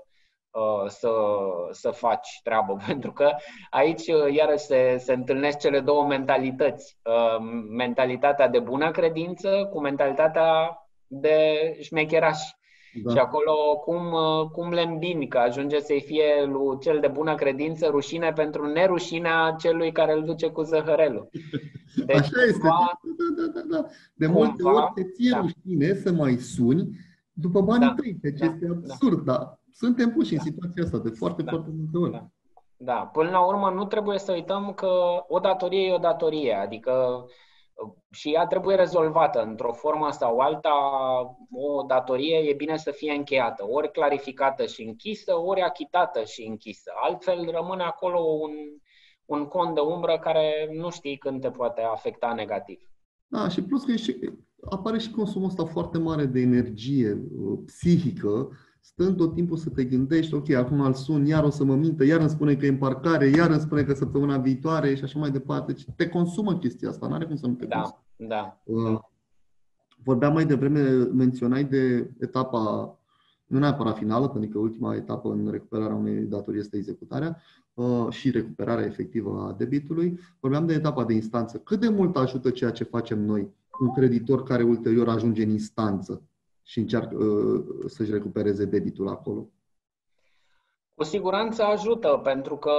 să faci treabă, pentru că aici iarăși se întâlnesc cele două mentalități, mentalitatea de bună credință cu mentalitatea de șmecheraș. Da. Și acolo cum le îmbini, că ajunge să-i fie lui cel de bună credință rușine pentru nerușinea celui care îl duce cu zăhărelul. Deci, așa este. Da. De multe ori te ție rușine să mai suni după banii tăi. Deci este absurd, da. Suntem puși în situația asta de foarte multe ori. Da. Până la urmă nu trebuie să uităm că o datorie e o datorie, adică și ea trebuie rezolvată într-o formă sau alta. O datorie e bine să fie încheiată, ori clarificată și închisă, ori achitată și închisă. Altfel rămâne acolo un cont de umbră care nu știi când te poate afecta negativ. Da, și plus că apare și consumul ăsta foarte mare de energie psihică, stând tot timpul să te gândești, ok, acum îl sun, iar o să mă mintă, iar îmi spune că e în parcare, iar îmi spune că săptămâna viitoare și așa mai departe. Deci te consumă chestia asta, n-are cum să nu te consume. Da. Vorbeam mai devreme, menționai de etapa, nu neapărat finală, pentru că ultima etapă în recuperarea unei datorii este executarea și recuperarea efectivă a debitului. Vorbeam de etapa de instanță. Cât de mult ajută ceea ce facem noi un creditor care ulterior ajunge în instanță și încearcă să-și recupereze debitul acolo? Cu siguranță ajută, pentru că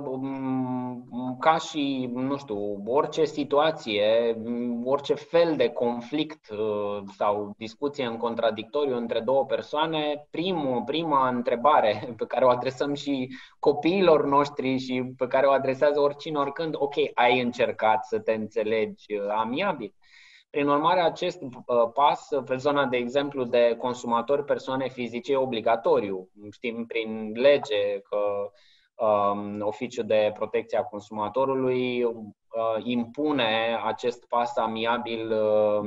ca și, nu știu, orice situație, orice fel de conflict sau discuție în contradictoriu între două persoane, prima întrebare pe care o adresăm și copiilor noștri și pe care o adresează oricine, oricând, ok, ai încercat să te înțelegi amiabil? Prin urmare, acest pas pe zona, de exemplu, de consumatori persoane fizice e obligatoriu. Știm prin lege că Oficiul de Protecție a Consumatorului impune acest pas amiabil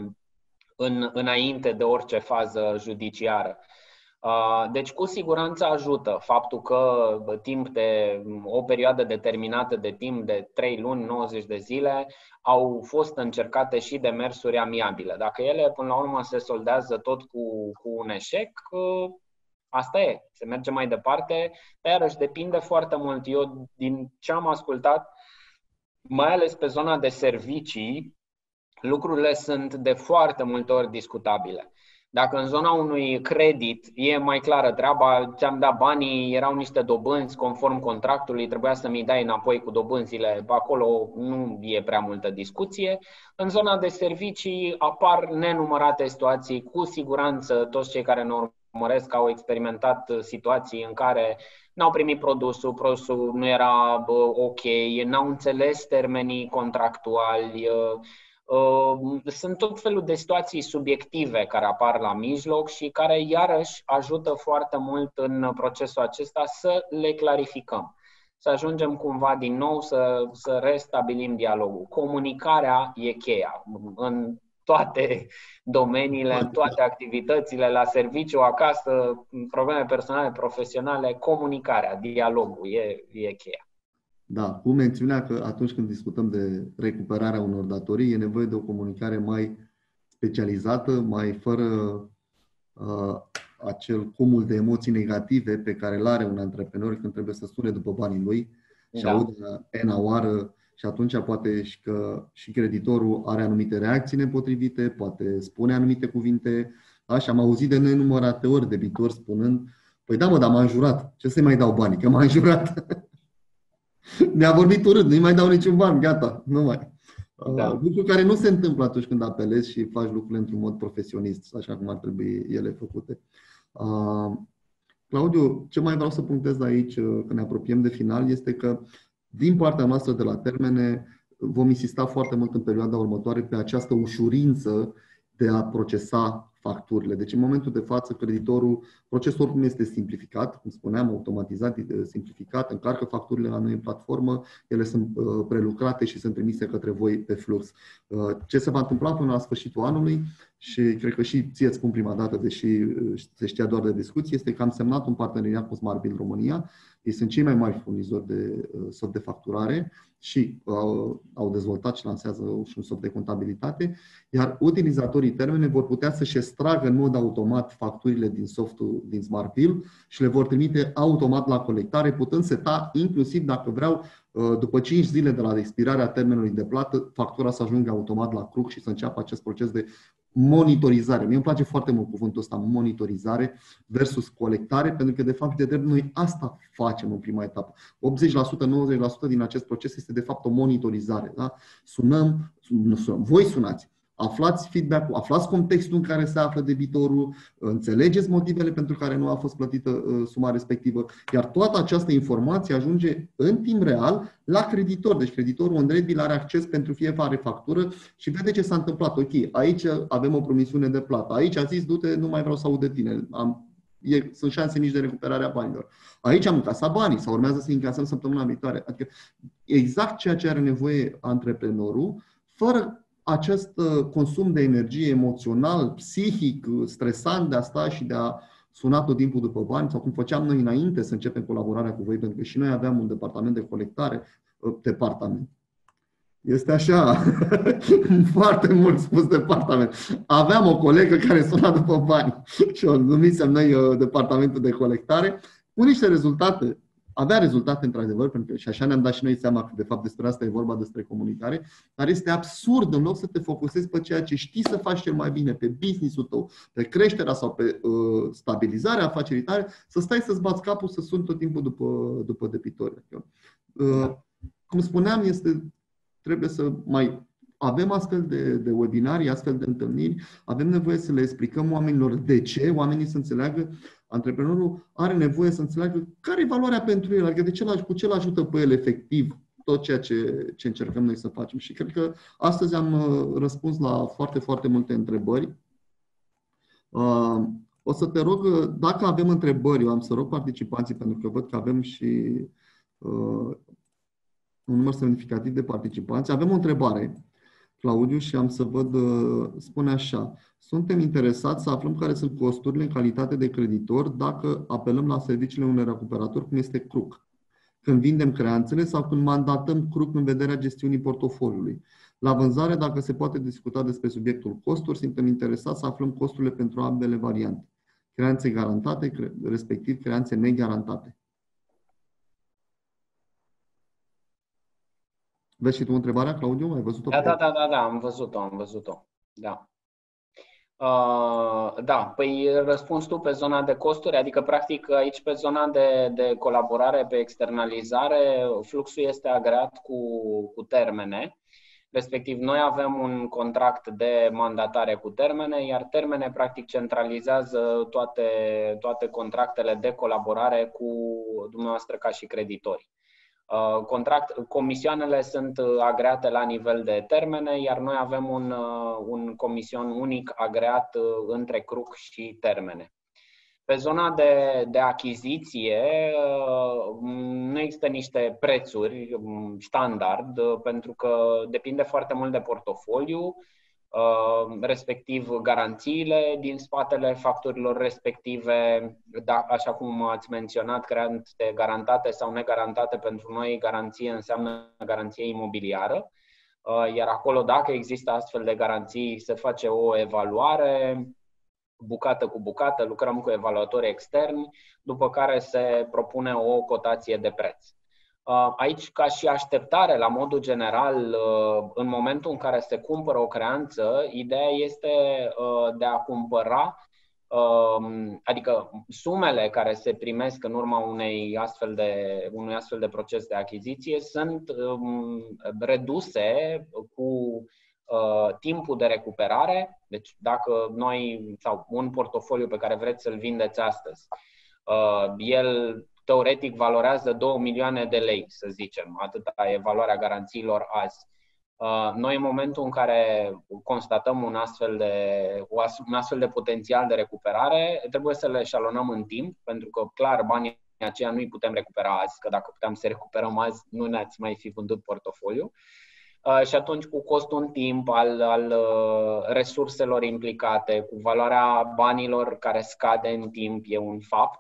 înainte de orice fază judiciară. Deci, cu siguranță ajută faptul că timp de o perioadă determinată de timp de 3 luni, 90 de zile, au fost încercate și demersuri amiabile. Dacă ele, până la urmă, se soldează tot cu un eșec, asta e, se merge mai departe, dar iarăși depinde foarte mult. Eu, din ce am ascultat, mai ales pe zona de servicii, lucrurile sunt de foarte multe ori discutabile. Dacă în zona unui credit e mai clară treaba, ți-am dat banii, erau niște dobânzi conform contractului, trebuia să mi dai înapoi cu dobânzile, acolo nu e prea multă discuție. În zona de servicii apar nenumărate situații, cu siguranță toți cei care ne urmăresc au experimentat situații în care n-au primit produsul nu era ok, n-au înțeles termenii contractuali. Sunt tot felul de situații subiective care apar la mijloc și care iarăși ajută foarte mult în procesul acesta să le clarificăm. Să ajungem cumva din nou să restabilim dialogul. Comunicarea e cheia în toate domeniile, în toate activitățile, la serviciu, acasă, probleme personale, profesionale, comunicarea, dialogul e cheia. Da, cu mențiunea că atunci când discutăm de recuperarea unor datorii, e nevoie de o comunicare mai specializată, mai fără acel cumul de emoții negative pe care îl are un antreprenor când trebuie să sune după banii lui și aude ena oară și atunci poate și creditorul are anumite reacții nepotrivite, poate spune anumite cuvinte. Da? Și am auzit de nenumărate ori debitori spunând: păi da mă, dar m-a înjurat, ce să-i mai dau banii, că m-a înjurat. Mi-a vorbit urât, nu-i mai dau niciun ban, gata, nu mai. Lucru care nu se întâmplă atunci când apelezi și faci lucrurile într-un mod profesionist, așa cum ar trebui ele făcute. Claudiu, ce mai vreau să punctez aici, când ne apropiem de final, este că din partea noastră de la Termene vom insista foarte mult în perioada următoare pe această ușurință de a procesa facturile. Deci în momentul de față creditorul, procesul oricum este simplificat, cum spuneam, automatizat, simplificat, încarcă facturile la noi în platformă, ele sunt prelucrate și sunt trimise către voi pe flux. Ce se va întâmpla până la sfârșitul anului, și cred că și ție îți spun prima dată, deși se știa doar de discuție, este că am semnat un parteneriat cu SmartBill România. Ei sunt cei mai mari furnizori de soft de facturare și au dezvoltat și lansează și un soft de contabilitate, iar utilizatorii Termene vor putea să-și extragă în mod automat facturile din softul din SmartBill și le vor trimite automat la colectare, putând seta inclusiv, dacă vreau, după 5 zile de la expirarea termenului de plată, factura să ajungă automat la CRUC și să înceapă acest proces de monitorizare. Mie îmi place foarte mult cuvântul ăsta, monitorizare versus colectare, pentru că de fapt de drept noi asta facem în prima etapă. 80%, 90% din acest proces este de fapt o monitorizare. Da? Voi sunați. Aflați feedback-ul, aflați contextul în care se află debitorul, înțelegeți motivele pentru care nu a fost plătită suma respectivă, iar toată această informație ajunge în timp real la creditor. Deci creditorul în RedBill are acces pentru fiecare factură și vede ce s-a întâmplat. Ok, aici avem o promisiune de plată, aici a zis: du-te, nu mai vreau să aud de tine, sunt șanse mici de recuperare a banilor. Aici am încasat banii sau urmează să încasăm săptămâna viitoare. Adică exact ceea ce are nevoie antreprenorul, fără acest consum de energie emoțional, psihic, stresant de a sta și de a suna tot timpul după bani, sau cum făceam noi înainte să începem colaborarea cu voi, pentru că și noi aveam un departament de colectare. Este așa, foarte mult spus departament. Aveam o colegă care suna după bani și o numisem noi departamentul de colectare, cu niște rezultate. Avea rezultate într-adevăr, pentru că și așa ne-am dat și noi seama că de fapt despre asta e vorba, despre comunicare, dar este absurd în loc să te focusezi pe ceea ce știi să faci cel mai bine, pe business-ul tău, pe creșterea sau pe stabilizarea afacerii tale, să stai să-ți bați capul să suni tot timpul după debitori. Cum spuneam, trebuie să mai avem astfel de webinarii, astfel de întâlniri, avem nevoie să le explicăm oamenilor de ce, oamenii să înțeleagă, antreprenorul are nevoie să înțeleagă care e valoarea pentru el, adică cu ce îl ajută pe el efectiv tot ceea ce încercăm noi să facem. Și cred că astăzi am răspuns la foarte, foarte multe întrebări. O să te rog, dacă avem întrebări, eu am să rog participanții, pentru că văd că avem și un număr semnificativ de participanți. Avem o întrebare, Claudiu, și am să văd, spune așa: suntem interesați să aflăm care sunt costurile în calitate de creditor dacă apelăm la serviciile unui recuperator, cum este CRUC, când vindem creanțele sau când mandatăm CRUC în vederea gestiunii portofoliului. La vânzare, dacă se poate discuta despre subiectul costuri, suntem interesați să aflăm costurile pentru ambele variante. Creanțe garantate, respectiv creanțe negarantate. Vezi și tu întrebarea, Claudiu? Ai văzut-o? Da, am văzut-o. Da. Da, păi răspunzi tu pe zona de costuri, adică practic aici pe zona de colaborare, pe externalizare, fluxul este agreat cu termene. Respectiv, noi avem un contract de mandatare cu termene, iar termene practic centralizează toate contractele de colaborare cu dumneavoastră ca și creditori. Comisioanele sunt agreate la nivel de termene, iar noi avem un comision unic agreat între CRUC și termene. Pe zona de achiziție nu există niște prețuri standard, pentru că depinde foarte mult de portofoliu, respectiv garanțiile din spatele facturilor respective, așa cum ați menționat, creanțe garantate sau negarantate. Pentru noi garanție înseamnă garanție imobiliară, iar acolo, dacă există astfel de garanții, se face o evaluare bucată cu bucată, lucrăm cu evaluatori externi, după care se propune o cotație de preț. Aici, ca și așteptare, la modul general, în momentul în care se cumpără o creanță, ideea este de a cumpăra, adică sumele care se primesc în urma unui astfel de proces de achiziție sunt reduse cu timpul de recuperare. Deci dacă noi, sau un portofoliu pe care vreți să-l vindeți astăzi, el teoretic valorează 2 milioane de lei, să zicem, atâta e valoarea garanțiilor azi. Noi, în momentul în care constatăm un astfel de potențial de recuperare, trebuie să le eșalonăm în timp, pentru că, clar, banii aceia nu îi putem recupera azi, că dacă puteam să recuperăm azi, nu ne-ați mai fi vândut portofoliu. Și atunci, cu costul în timp al resurselor implicate, cu valoarea banilor care scade în timp, e un fapt.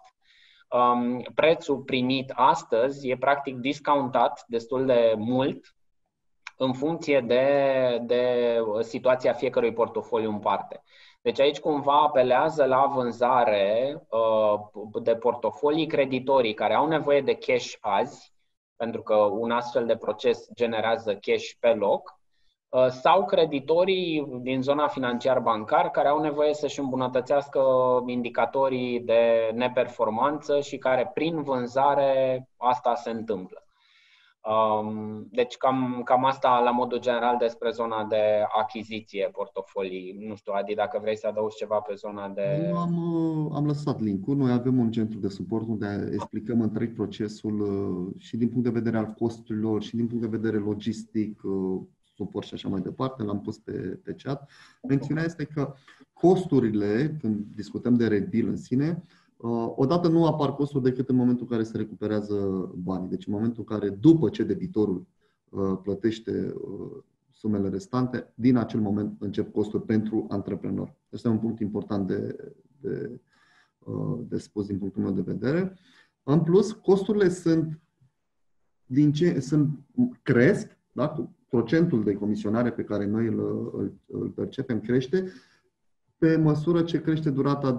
Prețul primit astăzi e practic discountat destul de mult în funcție de situația fiecărui portofoliu în parte. Deci aici cumva apelează la vânzare de portofolii creditorii care au nevoie de cash azi, pentru că un astfel de proces generează cash pe loc, sau creditorii din zona financiar-bancar care au nevoie să-și îmbunătățească indicatorii de neperformanță și care prin vânzare asta se întâmplă. Deci cam asta la modul general despre zona de achiziție portofolii. Nu știu, Adi, dacă vrei să adaugi ceva pe zona de... Eu am lăsat link-ul. Noi avem un centru de suport unde explicăm întreg procesul și din punct de vedere al costurilor și din punct de vedere logistic, suport și așa mai departe. L-am pus pe chat. Mențiunea este că costurile, când discutăm de Red Deal în sine, Odată nu apar costuri decât în momentul în care se recuperează banii. Deci în momentul în care, după ce debitorul plătește sumele restante, din acel moment încep costuri pentru antreprenor. Este un punct important de spus din punctul meu de vedere. În plus, costurile cresc, da? Procentul de comisionare pe care noi îl percepem crește pe măsură ce crește durata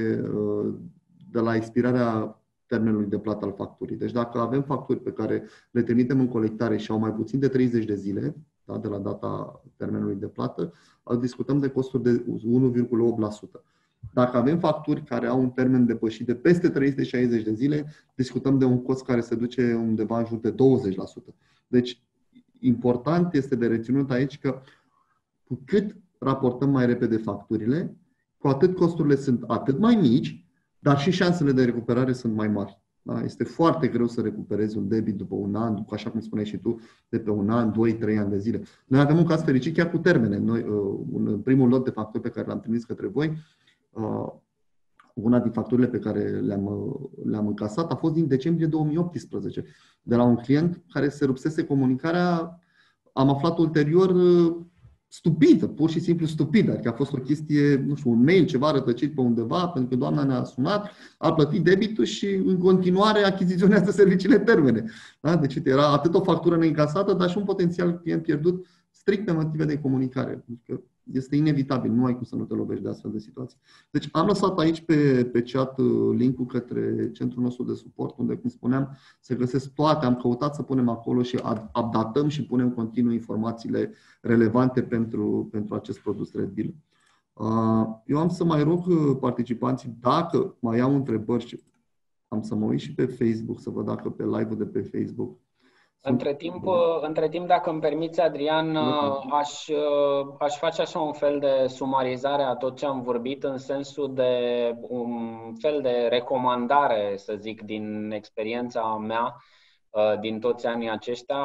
de la expirarea termenului de plată al facturii. Deci dacă avem facturi pe care le trimitem în colectare și au mai puțin de 30 de zile, da, de la data termenului de plată, discutăm de costuri de 1,8%. Dacă avem facturi care au un termen depășit de peste 360 de zile, discutăm de un cost care se duce undeva în jur de 20%. Deci, important este de reținut aici că cu cât raportăm mai repede facturile, cu atât costurile sunt atât mai mici, dar și șansele de recuperare sunt mai mari. Da? Este foarte greu să recuperezi un debit după un an, așa cum spuneai și tu, de pe un an, 2, 3 ani de zile. Noi avem un caz fericit chiar cu termene. Noi, primul lot de facturi pe care l-am trimis către voi, una din facturile pe care le-am încasat a fost din decembrie 2018, de la un client care se rupsese comunicarea. Am aflat ulterior stupidă, pur și simplu stupidă. Adică a fost o chestie, nu știu, un mail, ceva rătăcit pe undeva, pentru că doamna ne-a sunat, a plătit debitul și în continuare achiziționează serviciile termene. Da? Deci era atât o factură neîncasată, dar și un potențial client pierdut strict pe motive de comunicare. Adică este inevitabil, nu ai cum să nu te lovești de astfel de situații. Deci am lăsat aici pe chat link-ul către centrul nostru de suport, unde, cum spuneam, se găsesc toate. Am căutat să punem acolo și updatăm și punem continuu informațiile relevante pentru acest produs RedBill. Eu am să mai rog participanții, dacă mai au întrebări, și am să mă uit și pe Facebook, să văd dacă pe live-ul de pe Facebook. Între timp, dacă îmi permiți, Adrian, aș face așa un fel de sumarizare a tot ce am vorbit, în sensul de un fel de recomandare, să zic, din experiența mea din toți anii aceștia,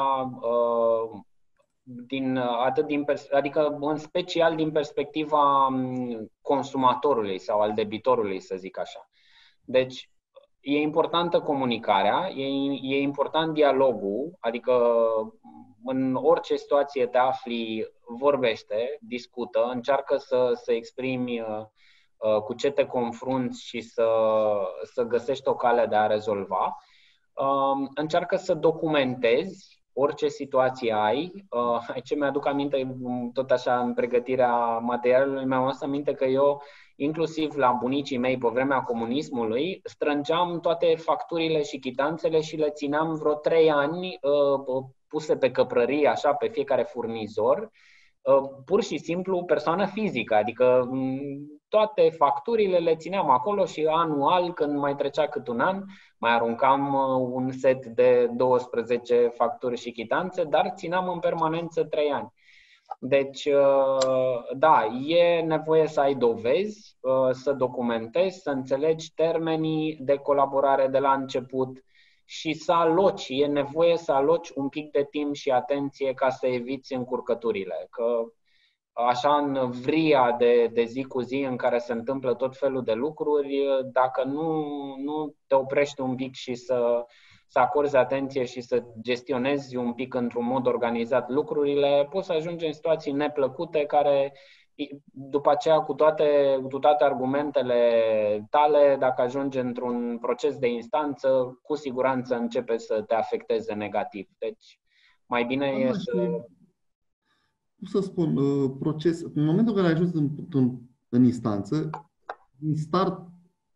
adică în special din perspectiva consumatorului sau al debitorului, să zic așa. Deci, e importantă comunicarea, e important dialogul, adică în orice situație te afli, vorbește, discută, încearcă să exprimi cu ce te confrunți și să găsești o cale de a rezolva. Încearcă să documentezi orice situație ai. Ce mi-aduc aminte, tot așa, în pregătirea materialului, mi-am adus aminte că eu, inclusiv la bunicii mei pe vremea comunismului, strângeam toate facturile și chitanțele și le țineam vreo 3 ani puse pe căprărie, așa, pe fiecare furnizor, pur și simplu persoană fizică, adică toate facturile le țineam acolo și anual, când mai trecea cât un an, mai aruncam un set de 12 facturi și chitanțe, dar țineam în permanență 3 ani. Deci, da, e nevoie să ai dovezi, să documentezi, să înțelegi termenii de colaborare de la început și să aloci. E nevoie să aloci un pic de timp și atenție ca să eviți încurcăturile. Că așa, în vria de zi cu zi în care se întâmplă tot felul de lucruri, dacă nu te oprești un pic și să acorzi atenție și să gestionezi un pic într-un mod organizat lucrurile, poți să ajungi în situații neplăcute care, după aceea, cu toate argumentele tale, dacă ajungi într-un proces de instanță, cu siguranță începe să te afecteze negativ. Deci, mai bine e să... Cum să spun, în momentul în care ai ajuns în instanță, din start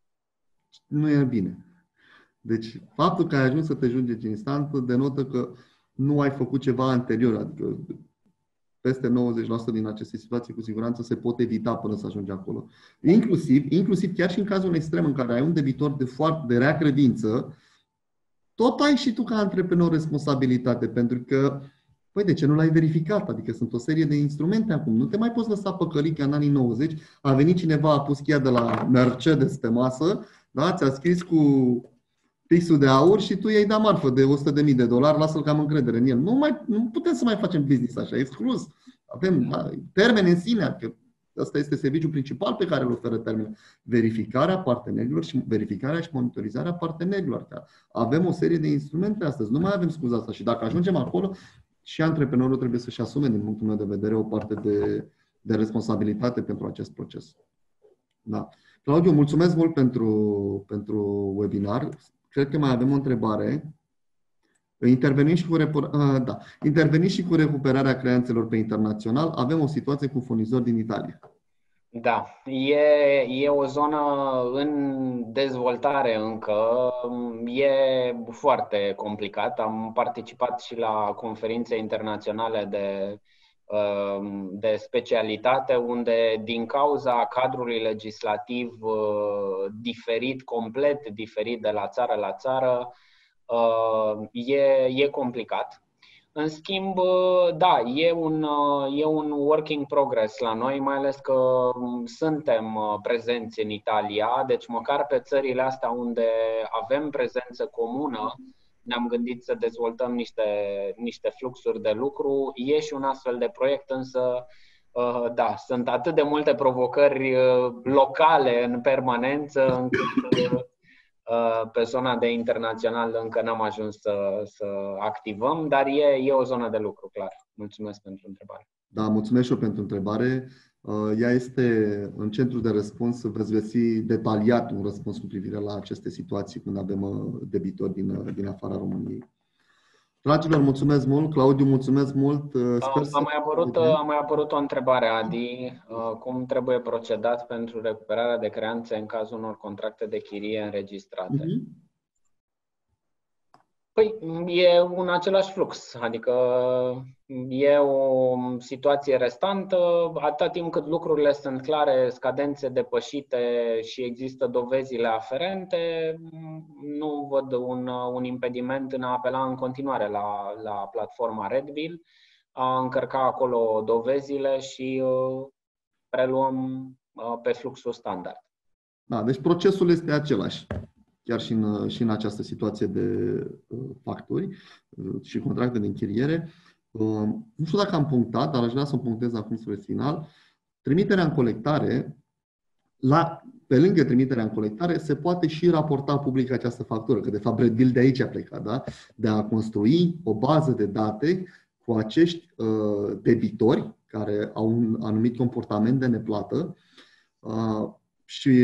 nu e bine. Deci, faptul că ai ajuns să te judeci în instanță denotă că nu ai făcut ceva anterior, adică peste 90% din aceste situații cu siguranță se pot evita până să ajungi acolo. Inclusiv chiar și în cazul extrem în care ai un debitor de rea credință, tot ai și tu ca antreprenor responsabilitate, pentru că păi de ce nu l-ai verificat? Adică sunt o serie de instrumente acum. Nu te mai poți lăsa păcălit ca în anii 90. A venit cineva, a pus cheia de la Mercedes pe masă, da? Ți-a scris cu pixul de aur și tu i-ai dat marfă de $100.000, lasă-l că am încredere în el. Nu putem să mai facem business așa, exclus. Avem termene în sine, adică Asta este serviciul principal pe care îl oferă termenul. Verificarea partenerilor și verificarea și monitorizarea partenerilor. Avem o serie de instrumente astăzi. Nu mai avem scuza asta. Și dacă ajungem acolo, și antreprenorul trebuie să-și asume, din punctul meu de vedere, o parte de responsabilitate pentru acest proces. Da. Claudiu, mulțumesc mult pentru webinar. Cred că mai avem o întrebare. Interveniți și cu recuperarea creanțelor pe internațional. Avem o situație cu furnizori din Italia. Da, e o zonă în dezvoltare încă, e foarte complicat. Am participat și la conferințe internaționale de specialitate, unde din cauza cadrului legislativ complet diferit de la țară la țară, e complicat. În schimb, da, e un work in progress la noi, mai ales că suntem prezenți în Italia, deci măcar pe țările astea unde avem prezență comună, ne-am gândit să dezvoltăm niște fluxuri de lucru. E și un astfel de proiect, însă da, sunt atât de multe provocări locale în permanență, încât pe zona de internațional încă n-am ajuns să activăm, dar e o zonă de lucru, clar. Mulțumesc pentru întrebare. Da, mulțumesc și eu pentru întrebare. Ea este în centru de răspuns, veți găsi detaliat un răspuns cu privire la aceste situații când avem debitori din afara României. Dragilor, mulțumesc mult. Claudiu, mulțumesc mult. A mai apărut o întrebare, Adi. Cum trebuie procedat pentru recuperarea de creanțe în cazul unor contracte de chirie înregistrate? Păi, e un același flux, adică e o situație restantă, atâta timp cât lucrurile sunt clare, scadențe depășite și există dovezile aferente, nu văd un impediment în a apela în continuare la platforma Redbill, a încărca acolo dovezile și preluăm pe fluxul standard. Da, deci procesul este același. Chiar și în această situație de facturi și contracte de închiriere. Nu știu dacă am punctat, dar aș vrea să o punctez acum spre final. Trimiterea în colectare, pe lângă trimiterea în colectare, se poate și raporta public această factură, că de fapt Redbill de aici a plecat, da? De a construi o bază de date cu acești debitori care au un anumit comportament de neplată și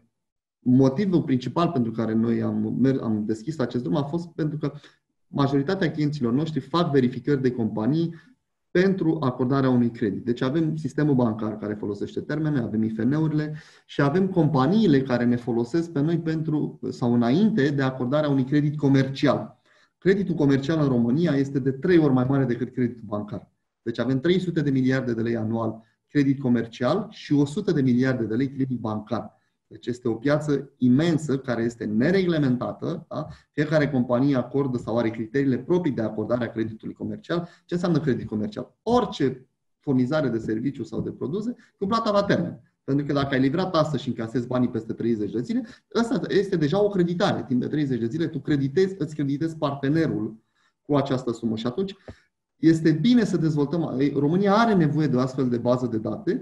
motivul principal pentru care noi am deschis acest drum a fost pentru că majoritatea clienților noștri fac verificări de companii pentru acordarea unui credit. Deci avem sistemul bancar care folosește termene, avem IFN-urile și avem companiile care ne folosesc pe noi pentru sau înainte de acordarea unui credit comercial. Creditul comercial în România este de 3 ori mai mare decât creditul bancar. Deci avem 300 de miliarde de lei anual credit comercial și 100 de miliarde de lei credit bancar. Deci este o piață imensă care este nereglementată. Da? Fiecare companie acordă sau are criteriile proprii de acordare a creditului comercial. Ce înseamnă credit comercial? Orice furnizare de serviciu sau de produse cu plata la termen. Pentru că dacă ai livrat astăzi și încasezi banii peste 30 de zile, asta este deja o creditare. Timp de 30 de zile tu îți creditezi partenerul cu această sumă. Și atunci este bine să dezvoltăm. România are nevoie de o astfel de bază de date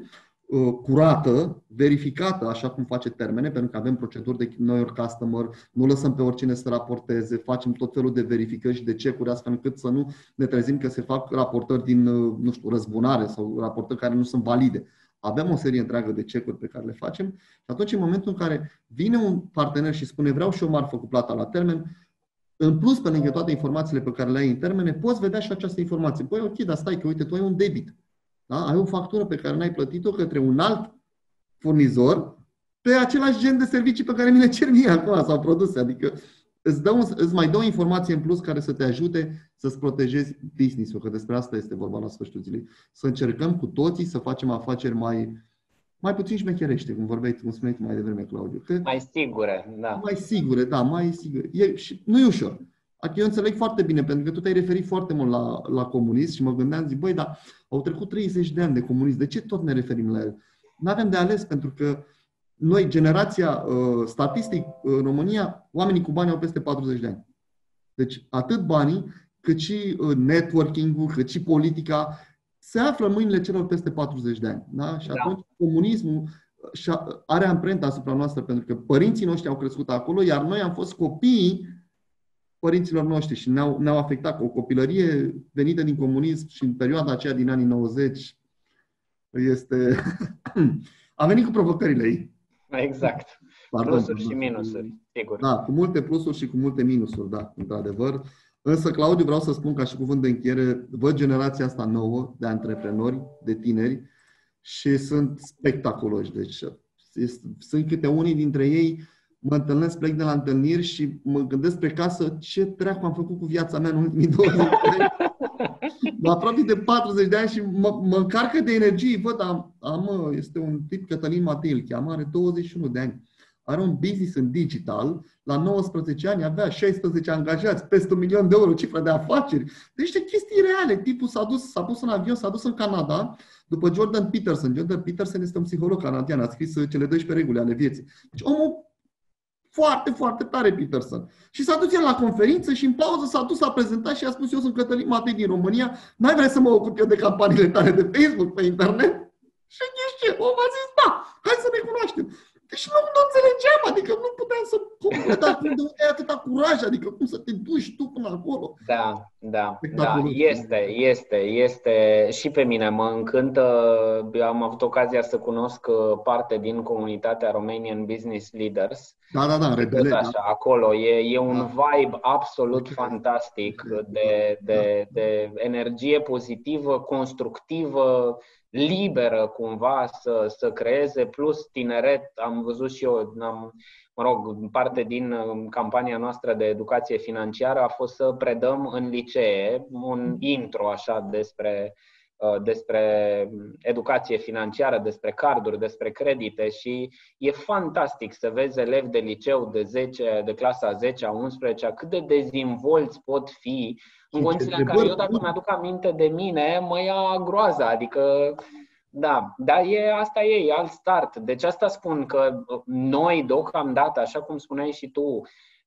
curată, verificată, așa cum face termene, pentru că avem proceduri de know your customer, nu lăsăm pe oricine să raporteze, facem tot felul de verificări și de check-uri astfel încât să nu ne trezim că se fac raportări din, nu știu, răzbunare sau raportări care nu sunt valide. Avem o serie întreagă de check-uri pe care le facem și atunci în momentul în care vine un partener și spune vreau și o marfă cu plata la termen, în plus, pe lângă toate informațiile pe care le ai în termene, poți vedea și această informație. Păi ok, dar stai că uite, tu ai un debit. Da? Ai o factură pe care n-ai plătit-o către un alt furnizor pe același gen de servicii pe care mi le cer mie acum sau produse. Adică îți mai dă o informație în plus care să te ajute să-ți protejezi business-ul, că despre asta este vorba la sfârșitul zilei. Să încercăm cu toții să facem afaceri mai puțin șmecherește, cum spuneai mai devreme, Claudiu. Că mai sigure, da. Mai sigure, da, mai sigure. Nu e ușor. Eu înțeleg foarte bine, pentru că tu te-ai referit foarte mult la comunism și mă gândeam, zic, băi, dar au trecut 30 de ani de comunism, de ce tot ne referim la el? Nu avem de ales, pentru că noi, generația, statistic, în România, oamenii cu bani au peste 40 de ani. Deci atât banii, cât și networking-ul, cât și politica se află în mâinile celor peste 40 de ani. Da? Și atunci comunismul are amprenta asupra noastră, pentru că părinții noștri au crescut acolo, iar noi am fost copiii părinților noștri și ne-au afectat. O copilărie venită din comunism și în perioada aceea din anii 90 este... a venit cu provocările ei. Exact. Plusuri și minusuri, sigur. Da, cu multe plusuri și cu multe minusuri, da, într-adevăr. Însă, Claudiu, vreau să spun ca și cuvânt de încheiere, văd generația asta nouă de antreprenori, de tineri și sunt spectaculoși. Deci sunt câte unii dintre ei, mă întâlnesc, plec de la întâlniri și mă gândesc spre casă ce dracu am făcut cu viața mea în ultimii 20 de ani. Aproape de 40 de ani și mă încarcă de energie. Văd, este un tip, Cătălin Matei îl cheamă, are 21 de ani. Are un business în digital, la 19 ani avea 16 angajați, peste 1.000.000 de euro cifră de afaceri. Deci niște chestii reale. Tipul s-a pus în avion, s-a dus în Canada după Jordan Peterson. Jordan Peterson este un psiholog canadian, a scris cele 12 reguli ale vieții. Deci omul foarte, foarte tare, Peterson. Și s-a dus el la conferință și în pauză s-a dus, a prezentat și a spus: eu sunt Cătălin Matei din România, n-ai vrea să mă ocup eu de campaniile tale de Facebook, pe internet? Și ce? Omul a zis: da, hai să ne cunoaștem. Deci nu înțelegeam, adică nu puteam să completam de unde ai atâta curaj, adică cum să te duci tu până acolo. Da, este și pe mine mă încântă. Am avut ocazia să cunosc parte din comunitatea Romanian Business Leaders. Da, rebele. Așa, da. Acolo e un vibe absolut fantastic de energie pozitivă, constructivă, liberă cumva să creeze, plus tineret. Am văzut și eu, parte din campania noastră de educație financiară a fost să predăm în licee un intro așa despre educație financiară, despre carduri, despre credite și e fantastic să vezi elevi de liceu de clasa 10-a, 11-a, cât de dezvolți pot fi în condițiile în care eu, dacă mi-aduc aminte de mine, mă ia groaza, adică da, dar asta e alt start. Deci asta spun că noi deocamdată, așa cum spuneai și tu,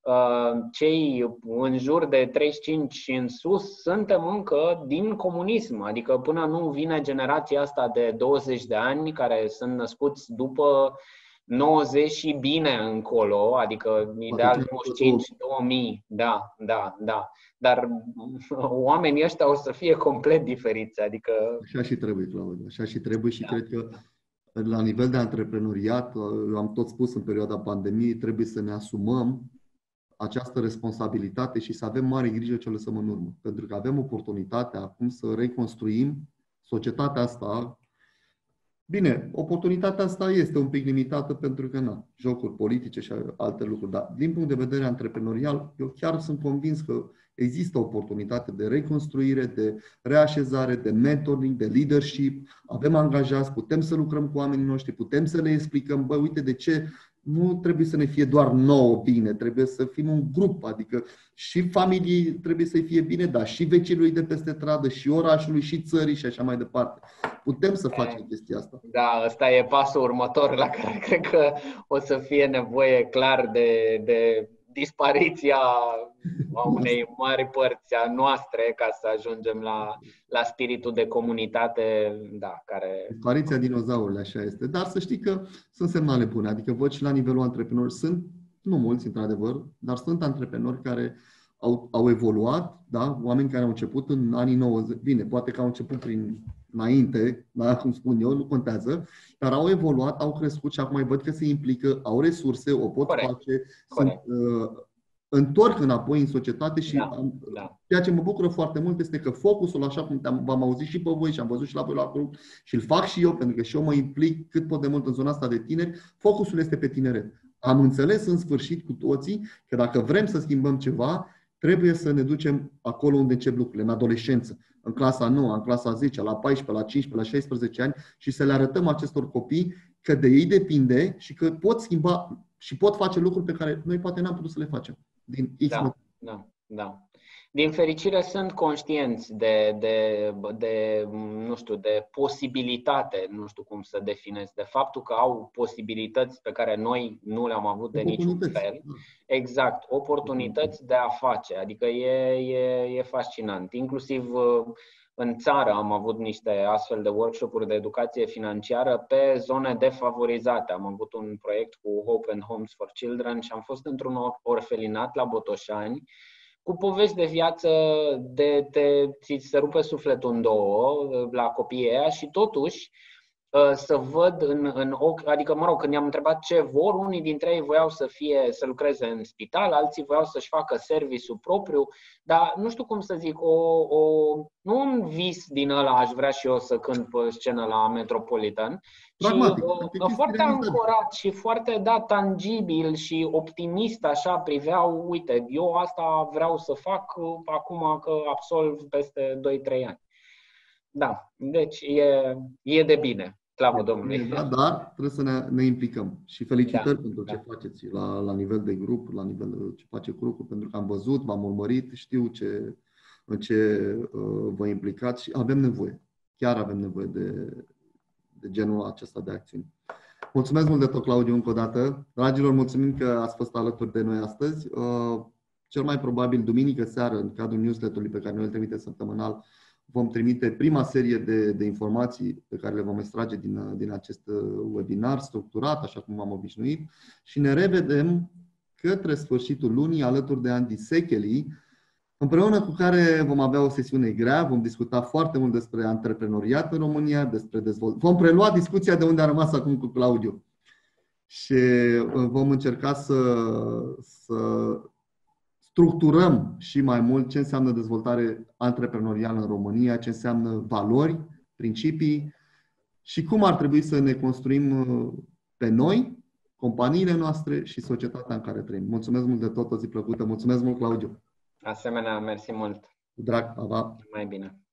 cei în jur de 35 și în sus, suntem încă din comunism. Adică până nu vine generația asta de 20 de ani care sunt născuți după 90 și bine încolo, adică ideal 95-2000, da. Dar oamenii ăștia o să fie complet diferiți. Adică... Așa și trebuie, Claudiu, așa și trebuie și cred că la nivel de antreprenoriat, eu am tot spus în perioada pandemiei, trebuie să ne asumăm această responsabilitate și să avem mare grijă ce lăsăm în urmă. Pentru că avem oportunitatea acum să reconstruim societatea asta. Bine, oportunitatea asta este un pic limitată pentru că jocuri politice și alte lucruri, dar din punct de vedere antreprenorial, eu chiar sunt convins că există oportunitate de reconstruire, de reașezare, de mentoring, de leadership. Avem angajați, putem să lucrăm cu oamenii noștri, putem să le explicăm, uite de ce nu trebuie să ne fie doar nouă bine, trebuie să fim un grup, adică și familiei trebuie să fie bine, dar și vecinului de peste stradă, și orașului, și țării și așa mai departe. Putem să facem chestia asta. Da, ăsta e pasul următor la care cred că o să fie nevoie clar de dispariția a unei mari părți a noastre ca să ajungem la spiritul de comunitate, care... Dispariția dinozaurilor, așa este. Dar să știi că sunt semnale bune. Adică văd și la nivelul antreprenori, sunt, nu mulți într-adevăr, dar sunt antreprenori care au evoluat, da? Oameni care au început în anii 90, bine, poate că au început înainte, cum spun eu, nu contează, dar au evoluat, au crescut și acum văd că se implică, au resurse, o pot face, întorc înapoi în societate și ceea ce mă bucură foarte mult este că focusul, așa cum v-am auzit și pe voi și am văzut și la voi la grup și îl fac și eu, pentru că și eu mă implic cât pot de mult în zona asta de tineri, focusul este pe tineret. Am înțeles în sfârșit cu toții că dacă vrem să schimbăm ceva, trebuie să ne ducem acolo unde încep lucrurile, în adolescență, în clasa 9, în clasa 10, la 14, la 15, la 16 ani și să le arătăm acestor copii că de ei depinde și că pot schimba și pot face lucruri pe care noi poate n-am putut să le facem. Din X Da. Din fericire sunt conștienți de posibilitate, nu știu cum să definez, de faptul că au posibilități pe care noi nu le-am avut de niciun fel. Exact, oportunități de a face, adică e fascinant. Inclusiv în țară am avut niște astfel de workshop-uri de educație financiară pe zone defavorizate. Am avut un proiect cu Hope and Homes for Children și am fost într-un orfelinat la Botoșani cu povești de viață ți se rupe sufletul în două la copiii ăia și totuși să văd în ochi, adică, mă rog, când i-am întrebat ce vor, unii dintre ei voiau să lucreze în spital, alții voiau să-și facă serviciul propriu, dar nu știu cum să zic, nu un vis din ăla aș vrea și eu să cânt pe scenă la Metropolitan, Pragmatic, ci foarte ancorat și foarte, tangibil și optimist, așa, priveau, uite, eu asta vreau să fac acum că absolv peste 2-3 ani. Da, deci e de bine, slavă Domnului. Da, dar trebuie să ne implicăm. Și felicitări pentru ce faceți la nivel de grup, la nivel de ce face grupul, pentru că am văzut, v-am urmărit, știu în ce vă implicați și avem nevoie. Chiar avem nevoie de genul acesta de acțiuni. Mulțumesc mult de tot, Claudiu, încă o dată. Dragilor, mulțumim că ați fost alături de noi astăzi. Cel mai probabil, duminică seară, în cadrul newsletter-ului pe care noi îl trimite săptămânal, vom trimite prima serie de informații pe care le vom extrage din acest webinar structurat, așa cum am obișnuit, și ne revedem către sfârșitul lunii alături de Andy Secheli, împreună cu care vom avea o sesiune grea, vom discuta foarte mult despre antreprenoriat în România, despre dezvoltare. Vom prelua discuția de unde a rămas acum cu Claudiu și vom încerca să structurăm și mai mult ce înseamnă dezvoltare antreprenorială în România, ce înseamnă valori, principii și cum ar trebui să ne construim pe noi, companiile noastre și societatea în care trăim. Mulțumesc mult de tot, o zi plăcută. Mulțumesc mult, Claudiu. Asemenea, mersi mult. Cu drag, pa, pa. Mai bine.